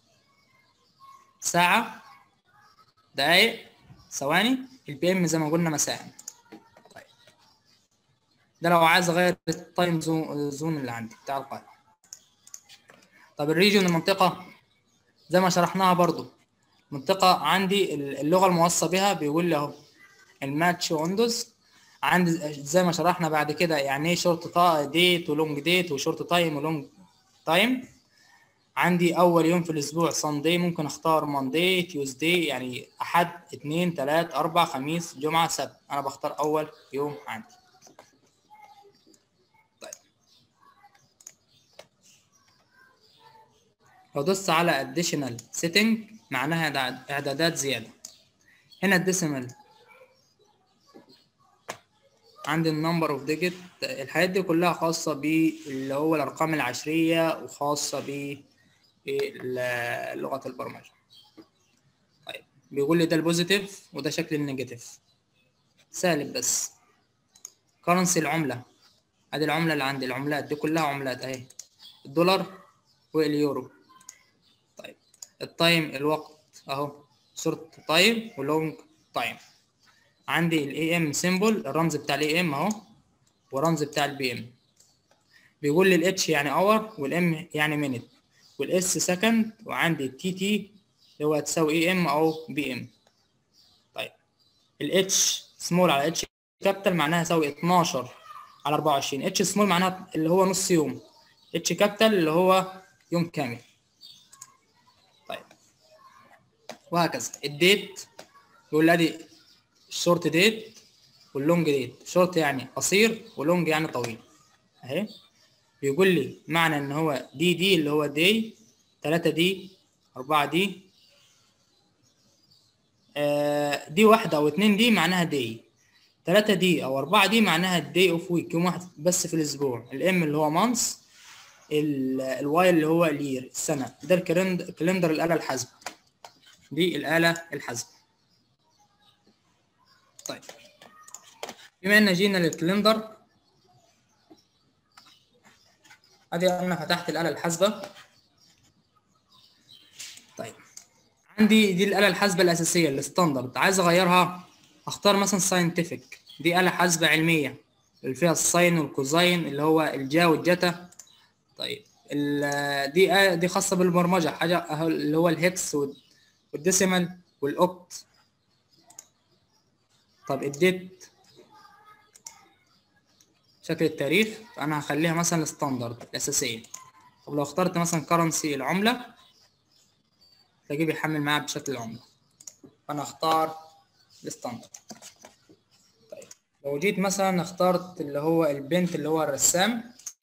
ساعه، دقايق، ثواني، البي ام زي ما قلنا مساء. طيب ده لو عايز اغير التايم زون اللي عندي بتاع القاهره. طب الريجن المنطقه زي ما شرحناها برضو، منطقة عندي اللغة الموصى بها بيقول لي اهو الماتش ويندوز. عندي زي ما شرحنا بعد كده يعني ايه شورت ديت ولونج ديت وشورت تايم ولونج تايم. عندي اول يوم في الاسبوع ساندي، ممكن اختار ماندي تيوزداي يعني احد اثنين ثلاث اربع خميس جمعة سبت، انا بختار اول يوم عندي. طيب لو دوست على additional setting معناها اعدادات زيادة. هنا الديسيمال عندي النمبر اوف ديجيت، الحاجات دي كلها خاصة باللي هو الارقام العشرية وخاصة بلغة البرمجة. طيب بيقول لي ده البوزيتيف وده شكل النيجاتيف سالب بس. كرنسي العملة، ادي العملة اللي عندي، العملات دي كلها عملات اهي، الدولار واليورو. طيب التايم الوقت اهو، شورت تايم ولونج تايم. عندي الاي ام سيمبل، الرمز بتاع الاي ام اهو والرمز بتاع البي ام. بيقول لي الاتش يعني اور والام يعني مينت والاس سكند، وعندي التي تي اللي هو تساوي اي ام او بي ام. طيب الاتش سمول على اتش كابيتال معناها يساوي اتناشر على اربعة وعشرين. اتش سمول معناها اللي هو نص يوم، اتش كابيتال اللي هو يوم كامل. طيب وهكذا. الديت بيقول لي ادي الشورت ديت واللونج ديت، شورت يعني قصير ولونج يعني طويل اهي. بيقول لي معنى ان هو دي دي اللي هو دي، ثلاثة دي، أربعة دي، آه دي واحدة أو اتنين دي معناها دي، ثلاثة دي أو أربعة دي معناها دي أوف ويك، يوم واحد بس في الأسبوع. الإم اللي هو مانس، الواي اللي هو الير السنة. ده الكالندر الآلة الحاسبة، دي الآلة الحاسبة. طيب بما إن جينا للكالندر، ادي انا فتحت الآلة الحاسبة. طيب عندي دي الآلة الحاسبة الأساسية الستاندرد، عايز أغيرها أختار مثلا ساينتفك، دي آلة حاسبة علمية اللي فيها الساين والكوزاين اللي هو الجا والجتا. طيب دي آلة دي خاصة بالبرمجة، حاجة اللي هو الهكس والديسيمال والأوكت. طب الديت شكل التاريخ، فأنا هخليها مثلا الستاندرد الأساسية. طب لو اخترت مثلا كرنسي العملة تلاقيه بيحمل معايا بشكل العملة، فأنا أختار الستاندرد. طيب لو جيت مثلا اخترت اللي هو البنت اللي هو الرسام،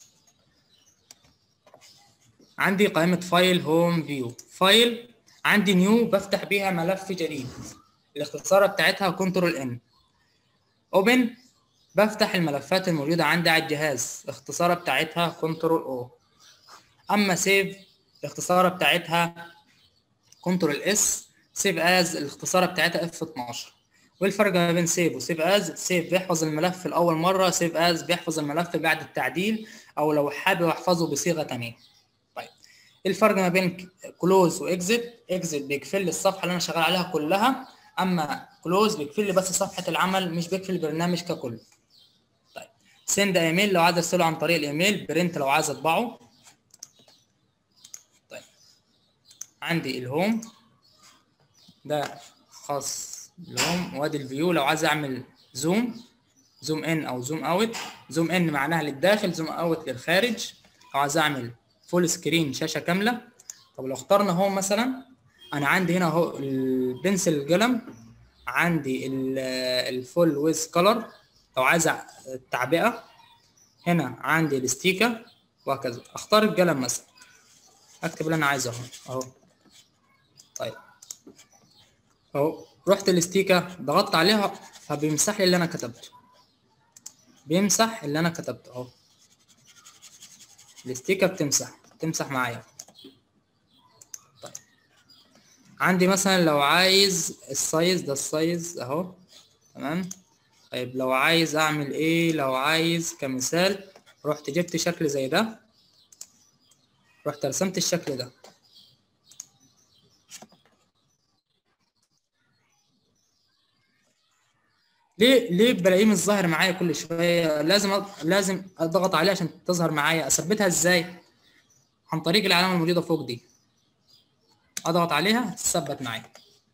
عندي قائمة فايل هوم فيو، فايل عندي نيو بفتح بيها ملف جديد، الاختصار بتاعتها كنترول ان. اوبن بفتح الملفات الموجودة عندي على الجهاز، الاختصار بتاعتها كنترول او. اما سيف الاختصار بتاعتها كنترول اس. سيف از الاختصار بتاعتها اف اتناشر. والفرق ما بين سيف وسيف از، سيف بيحفظ الملف لأول مرة، سيف از بيحفظ الملف بعد التعديل أو لو حابب أحفظه بصيغة تانية. طيب الفرق ما بين كلوز واكزيت، اكزيت بيقفل لي الصفحة اللي أنا شغال عليها كلها، أما كلوز بيقفل لي بس صفحة العمل مش بيقفل البرنامج ككل. طيب سند ايميل لو عايز أرسله عن طريق الإيميل، برنت لو عايز أطبعه. طيب عندي الهوم ده خاص الهوم، وادي الفيو لو عايز اعمل زوم، زوم ان او زوم اوت. زوم ان معناها للداخل، زوم اوت للخارج. لو عايز اعمل فول سكرين شاشه كامله. طب لو اخترنا هوم مثلا، انا عندي هنا اهو البنسل القلم، عندي الفول ويز كلر لو عايز التعبئه، هنا عندي الاستيكه وهكذا. اختار القلم مثلا اكتب اللي انا عايزه اهو اهو. طيب اهو رحت الاستيكه ضغطت عليها فبيمسح لي اللي انا كتبته، بيمسح اللي انا كتبته اهو، الاستيكه بتمسح بتمسح معايا. طيب عندي مثلا لو عايز السايز ده، السايز اهو تمام. طيب لو عايز اعمل ايه، لو عايز كمثال رحت جبت شكل زي ده، رحت رسمت الشكل ده. ليه ليه بلاقيه مش ظاهر معايا كل شويه؟ لازم أ... لازم اضغط عليه عشان تظهر معايا. اثبتها ازاي؟ عن طريق العلامه الموجوده فوق دي، اضغط عليها تثبت معايا.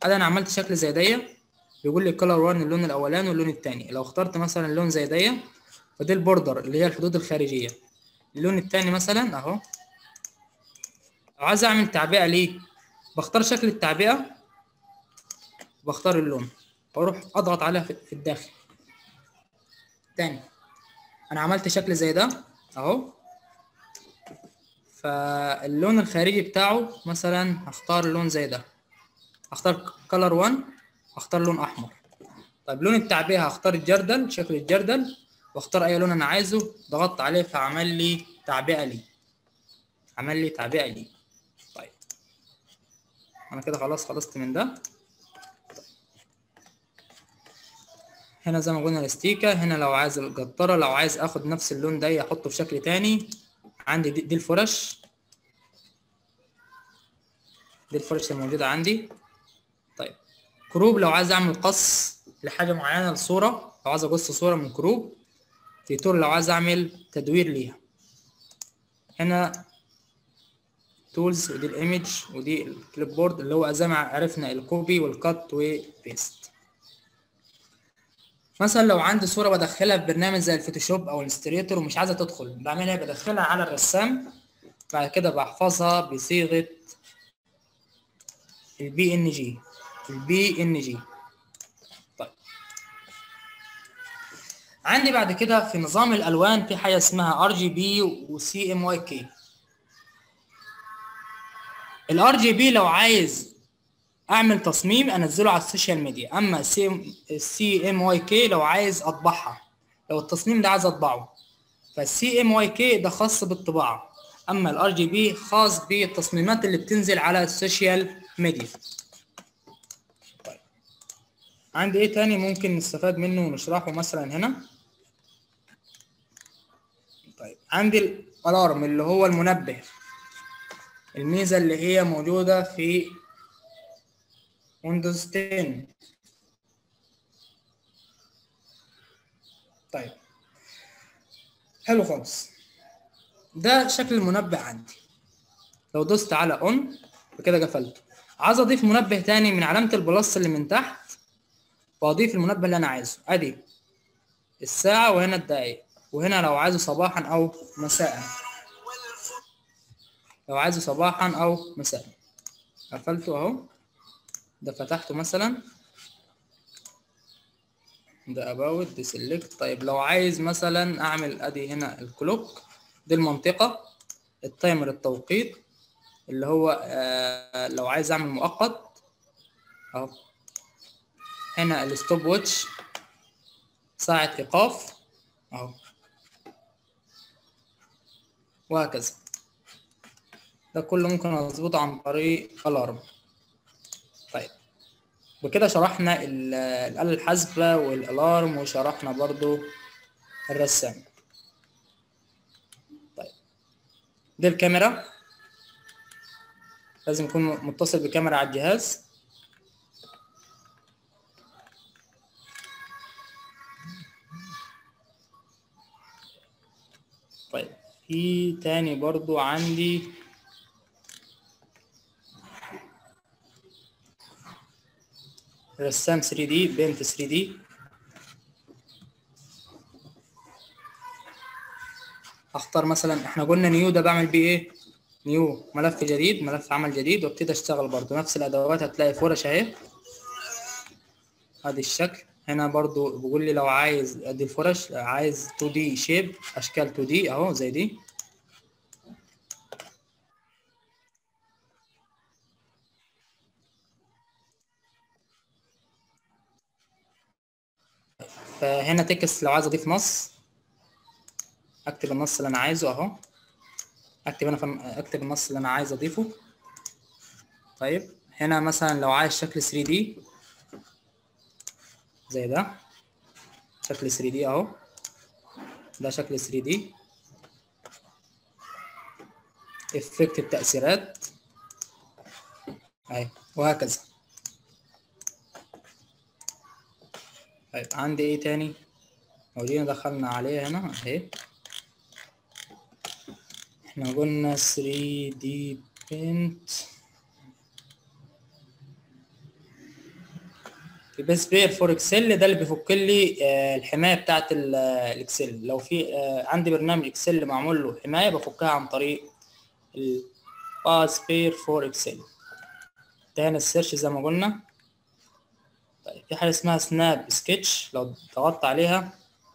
ادي انا عملت شكل زي دي، بيقول لي كلر واحد اللون الاولاني واللون الثاني. لو اخترت مثلا لون زي دي فدي البوردر اللي هي الحدود الخارجيه. اللون الثاني مثلا اهو، لو عايز اعمل تعبئه ليه بختار شكل التعبئه، بختار اللون واروح اضغط عليها في الداخل. تاني انا عملت شكل زي ده اهو، فاللون الخارجي بتاعه مثلا هختار لون زي ده، هختار كلر واحد، هختار لون احمر. طيب لون التعبئه هختار الجردل، شكل الجردل، واختار اي لون انا عايزه، ضغطت عليه فعمل لي تعبئه لي، عمل لي تعبئه لي. طيب انا كده خلاص خلصت من ده. هنا زي ما قلنا الاستيكه، هنا لو عايز القطره، لو عايز اخد نفس اللون ده احطه في شكل تاني عندي دي, دي الفرش، دي الفرش الموجوده عندي. طيب كروب لو عايز اعمل قص لحاجه معينه لصوره، لو عايز اقص صوره من كروب. تيتور لو عايز اعمل تدوير ليها. هنا تولز، ودي الايمج، ودي الكليب بورد اللي هو زي ما عرفنا الكوبي والكات وبيست. مثلا لو عندي صوره بدخلها في برنامج زي الفوتوشوب او الستريتور ومش عايزه تدخل، بعملها بدخلها على الرسام، بعد كده بحفظها بصيغه البي ان جي، البي ان جي. طيب عندي بعد كده في نظام الالوان في حاجه اسمها ار جي بي وسي ام واي كي. الار جي بي لو عايز اعمل تصميم انزله على السوشيال ميديا، اما السي ام واي كي لو عايز اطبعها، لو التصميم ده عايز اطبعه. فالسي ام واي كي ده خاص بالطباعه، اما الار جي بي خاص بالتصميمات اللي بتنزل على السوشيال ميديا. طيب عندي ايه تاني ممكن نستفاد منه ونشرحه مثلا هنا؟ طيب عندي الالارم اللي هو المنبه، الميزه اللي هي موجوده في ويندوز عشرة. طيب حلو خالص، ده شكل المنبه عندي. لو دوست على اون فكده قفلته. عايز اضيف منبه تاني من علامه البلس اللي من تحت، واضيف المنبه اللي انا عايزه. ادي الساعه وهنا الدقايق، وهنا لو عايزه صباحا او مساء، لو عايزه صباحا او مساء. قفلته اهو، ده فتحته مثلا، ده اباوت، دي سيلكت. طيب لو عايز مثلا اعمل ادي هنا الكلوك، دي المنطقه، التايمر التوقيت اللي هو آه لو عايز اعمل مؤقت اهو. هنا الستوب واتش، ساعة ايقاف اهو، وهكذا. ده كله ممكن اظبطه عن طريق الارم. طيب وكده شرحنا الآلة الحاسبة والالارم، وشرحنا برضو الرسام. طيب دي الكاميرا، لازم يكون متصل بكاميرا على الجهاز. طيب في تاني برضو عندي رسام ثري دي، بينت ثري دي. اختار مثلا، احنا قلنا نيو ده بعمل بيه ايه؟ نيو ملف جديد، ملف عمل جديد، وابتدي اشتغل برضو نفس الادوات. هتلاقي فرش اهي، ادي الشكل. هنا برضو بيقول لي لو عايز ادي الفرش، عايز تو دي شيب، اشكال تو دي اهو زي دي. فهنا تكست لو عايز اضيف نص، اكتب النص اللي انا عايزه اهو، اكتب انا اكتب النص اللي انا عايز اضيفه. طيب هنا مثلا لو عايز شكل ثري دي زي ده، شكل ثري دي اهو، ده شكل ثري دي. افكت التأثيرات اهي، وهكذا. طيب عندي ايه تاني؟ لو جينا دخلنا عليه هنا اهي، احنا قلنا ثري دي paint. بس بير فور اكسل ده اللي بيفك لي آه الحمايه بتاعه الاكسل. لو في آه عندي برنامج اكسل معمول له حمايه بفكها عن طريق الباس بير فور اكسل. تاني السيرش زي ما قلنا. طيب في حاجه اسمها سناب سكتش، لو ضغطت عليها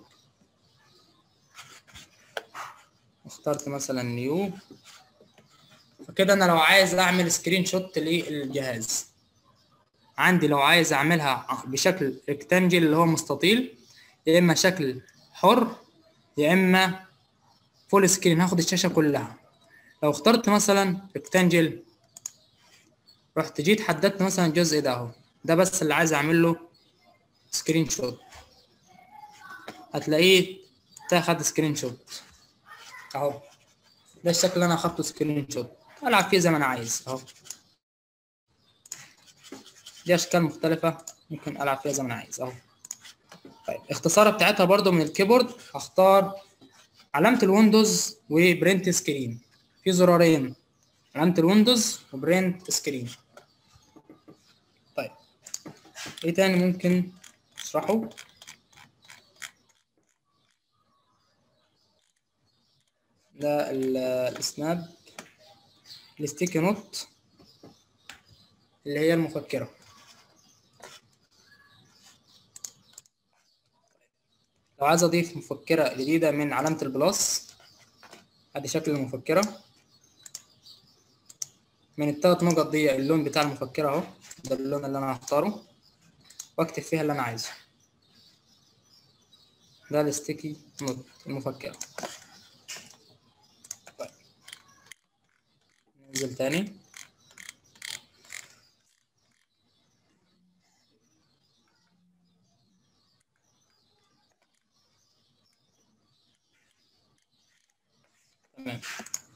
اخترت مثلا نيو، فكده انا لو عايز اعمل سكرين شوت للجهاز عندي، لو عايز اعملها بشكل ريكتانجل اللي هو مستطيل، يا اما شكل حر يا اما فول سكرين، هاخد الشاشه كلها. لو اخترت مثلا ريكتانجل، رحت جيت حددت مثلا الجزء ده اهو، ده بس اللي عايز اعمل له سكرين شوت، هتلاقيه تاخد سكرين شوت اهو. ده الشكل اللي انا اخدته سكرين شوت، العب فيه زي ما انا عايز اهو. دي اشكال مختلفه ممكن العب فيها زي ما انا عايز اهو. طيب اختصارها بتاعتها برضو من الكيبورد، هختار علامه الويندوز وبرنت سكرين، في زرارين علامه الويندوز وبرنت سكرين. طيب ايه تاني ممكن اشرحه؟ ده السناب الستيكي نوت اللي هي المفكرة. لو عايز اضيف مفكرة جديدة من علامة البلاس، ادي شكل المفكرة من الثلاث نقط دي، اللون بتاع المفكرة اهو، ده اللون اللي انا هختاره واكتب فيها اللي انا عايزه. ده الستيكي نوت المفكرة. طيب ننزل تاني. تمام.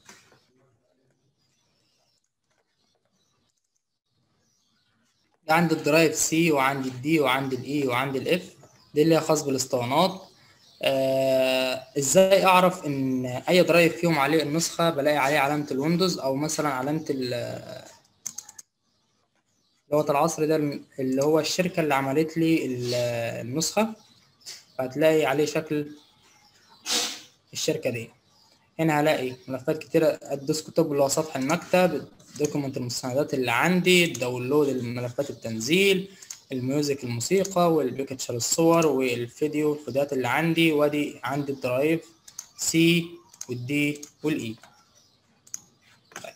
ده عندي الدرايف سي وعندي الدي وعندي الاي وعندي الاف، دي اللي هي خاص بالاسطوانات. آه ازاي اعرف ان اي درايف فيهم عليه النسخه؟ بلاقي عليه علامه الويندوز او مثلا علامه لغه العصر، ده اللي هو الشركه اللي عملت لي النسخه، هتلاقي عليه شكل الشركه دي. هنا هلاقي ملفات كتيره، الديسكتوب اللي هو سطح المكتب، دوكيمنت المستندات اللي عندي، الداونلود الملفات التنزيل، الميوزك الموسيقى، والبيكتشر الصور، والفيديو الفيديوهات اللي عندي، وادي عندي الدرايف سي والدي والاي. طيب.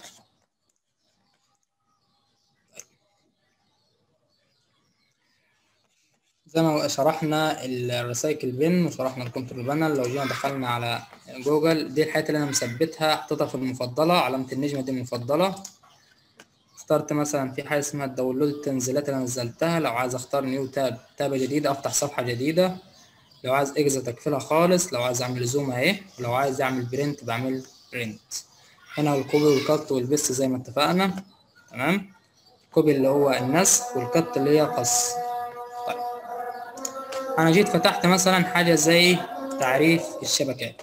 زي ما شرحنا الريسايكل بن وشرحنا الكنترول بانل، لو جينا دخلنا على جوجل، دي الحاجات اللي انا مثبتها حطيتها في المفضله، علامه النجمه دي المفضله. اخترت مثلا في حاجه اسمها الداونلود التنزيلات اللي نزلتها، لو عايز اختار نيو تاب تابه جديده افتح صفحه جديده، لو عايز اجزت اقفلها خالص، لو عايز اعمل زوم اهي، ولو عايز اعمل برنت بعمل برنت. هنا الكوبي والكت والبيست زي ما اتفقنا. تمام. الكوبي اللي هو النسخ والكت اللي هي قص. طيب انا جيت فتحت مثلا حاجه زي تعريف الشبكات،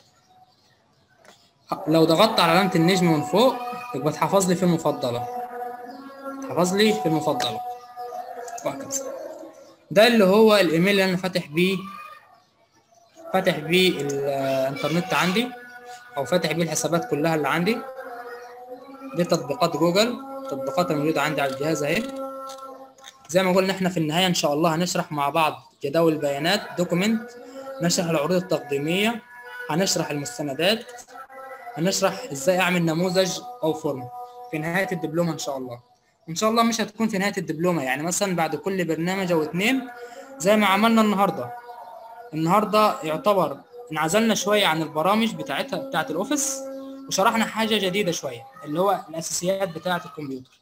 لو ضغطت على علامه النجم من فوق يبقى اتحفظ لي في المفضله، اتحفظ لي في المفضله وهكذا. ده اللي هو الايميل اللي انا فاتح بيه فاتح بيه الانترنت عندي، او فاتح بيه الحسابات كلها اللي عندي. دي تطبيقات جوجل، التطبيقات الموجوده عندي على الجهاز اهي. زي ما قلنا احنا في النهايه ان شاء الله هنشرح مع بعض جداول البيانات دوكيمنت، نشرح العروض التقديميه، هنشرح المستندات، هنشرح ازاي اعمل نموذج او فورم في نهايه الدبلومه ان شاء الله. ان شاء الله مش هتكون في نهايه الدبلومه، يعني مثلا بعد كل برنامج او اتنين زي ما عملنا النهارده. النهارده يعتبر انعزلنا شويه عن البرامج بتاعتها بتاعت الاوفيس، وشرحنا حاجه جديده شويه اللي هو الاساسيات بتاعه الكمبيوتر.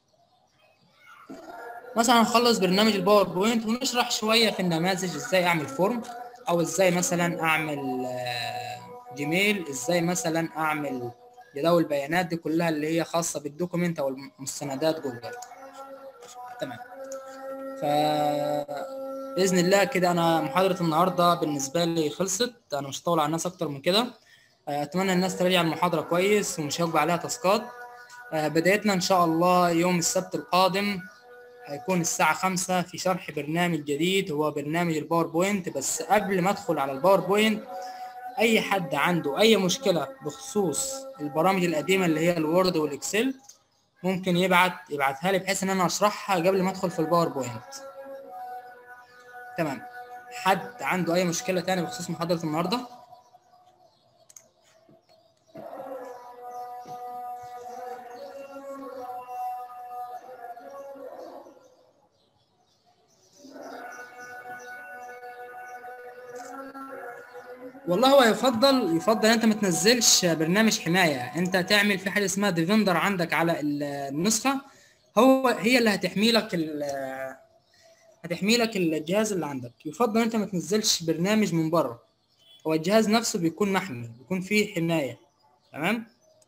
مثلا هنخلص برنامج الباوربوينت ونشرح شويه في النماذج، ازاي اعمل فورم، او ازاي مثلا اعمل جيميل، ازاي مثلا اعمل جداول البيانات دي كلها اللي هي خاصه بالدوكيمنت او المستندات جوجل. تمام. ف باذن الله كده انا محاضره النهارده بالنسبه لي خلصت، انا مش هطول على الناس اكتر من كده. اتمنى الناس تراجع المحاضره كويس ومش هيبقى عليها تاسكات. بدايتنا ان شاء الله يوم السبت القادم هيكون الساعة خمسة في شرح برنامج جديد هو برنامج الباوربوينت. بس قبل ما ادخل على الباوربوينت، اي حد عنده اي مشكلة بخصوص البرامج القديمة اللي هي الوورد والاكسل ممكن يبعت يبعتها لي بحيث ان انا اشرحها قبل ما ادخل في الباوربوينت. تمام. حد عنده اي مشكلة تاني بخصوص محاضرة النهاردة؟ والله هو يفضل يفضل انت ما تنزلش برنامج حمايه، انت تعمل في حاجه اسمها ديفندر عندك على النسخه، هو هي اللي هتحمي لك هتحمي لك الجهاز اللي عندك. يفضل انت ما تنزلش برنامج من بره، هو الجهاز نفسه بيكون محمي، بيكون فيه حمايه. تمام.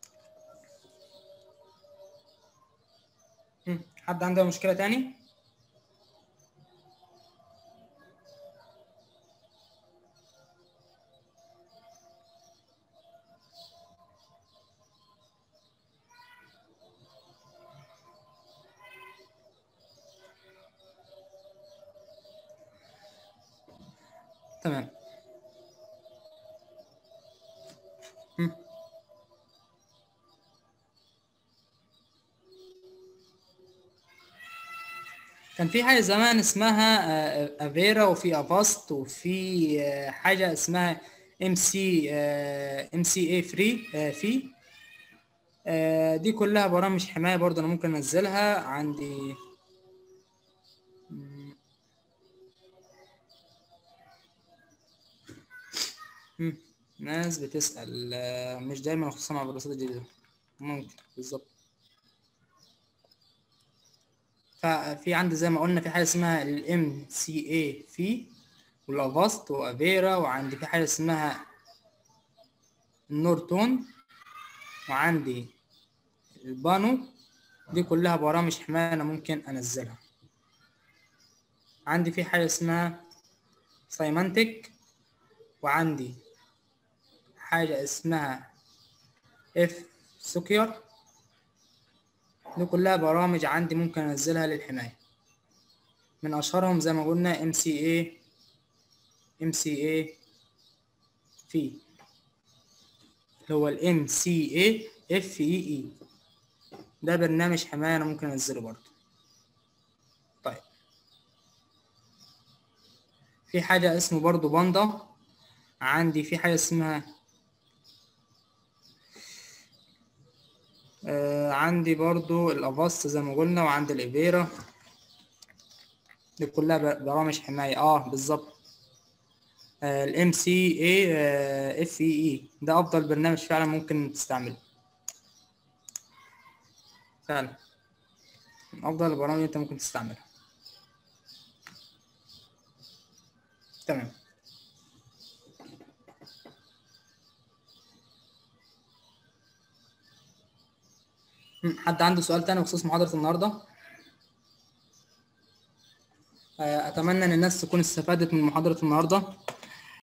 هم، حد عنده مشكله تاني؟ تمام. هم. كان في حاجه زمان اسمها افيرا، وفي افاست، وفي آه، حاجه اسمها ام سي ام سي اي فري في آه، دي كلها برامج حماية برضه أنا ممكن أنزلها عندي. مم. ناس بتسأل، آه، مش دايما خصوصا على الدراسات الجديدة. ممكن بالظبط. ففي عندي زي ما قلنا في حاجة اسمها ال إم سي إيه في والافاست وافيرا، وعندي في حاجة اسمها النورتون، وعندي البانو. دي كلها برامج حماية أنا ممكن أنزلها. عندي في حاجة اسمها سايمانتك، وعندي حاجة اسمها اف سكيور. دي كلها برامج عندي ممكن انزلها للحماية. من اشهرهم زي ما قلنا ام سي اي ام سي اي في اللي هو الام سي اي اف اي اي، ده برنامج حماية انا ممكن انزله برضه. طيب، في حاجة اسمه برضه باندا. عندي في حاجة اسمها آه عندي برضه الافاست زي ما قلنا، وعندي الايفيرا. دي كلها برامج حماية. اه بالظبط. الام سي اي اف اي اي ده افضل برنامج فعلا ممكن تستعمله فعلا، من افضل البرامج اللي انت ممكن تستعملها. تمام. مم، حد عنده سؤال تاني بخصوص محاضرة النهاردة؟ آه، اتمنى ان الناس تكون استفادت من محاضرة النهاردة.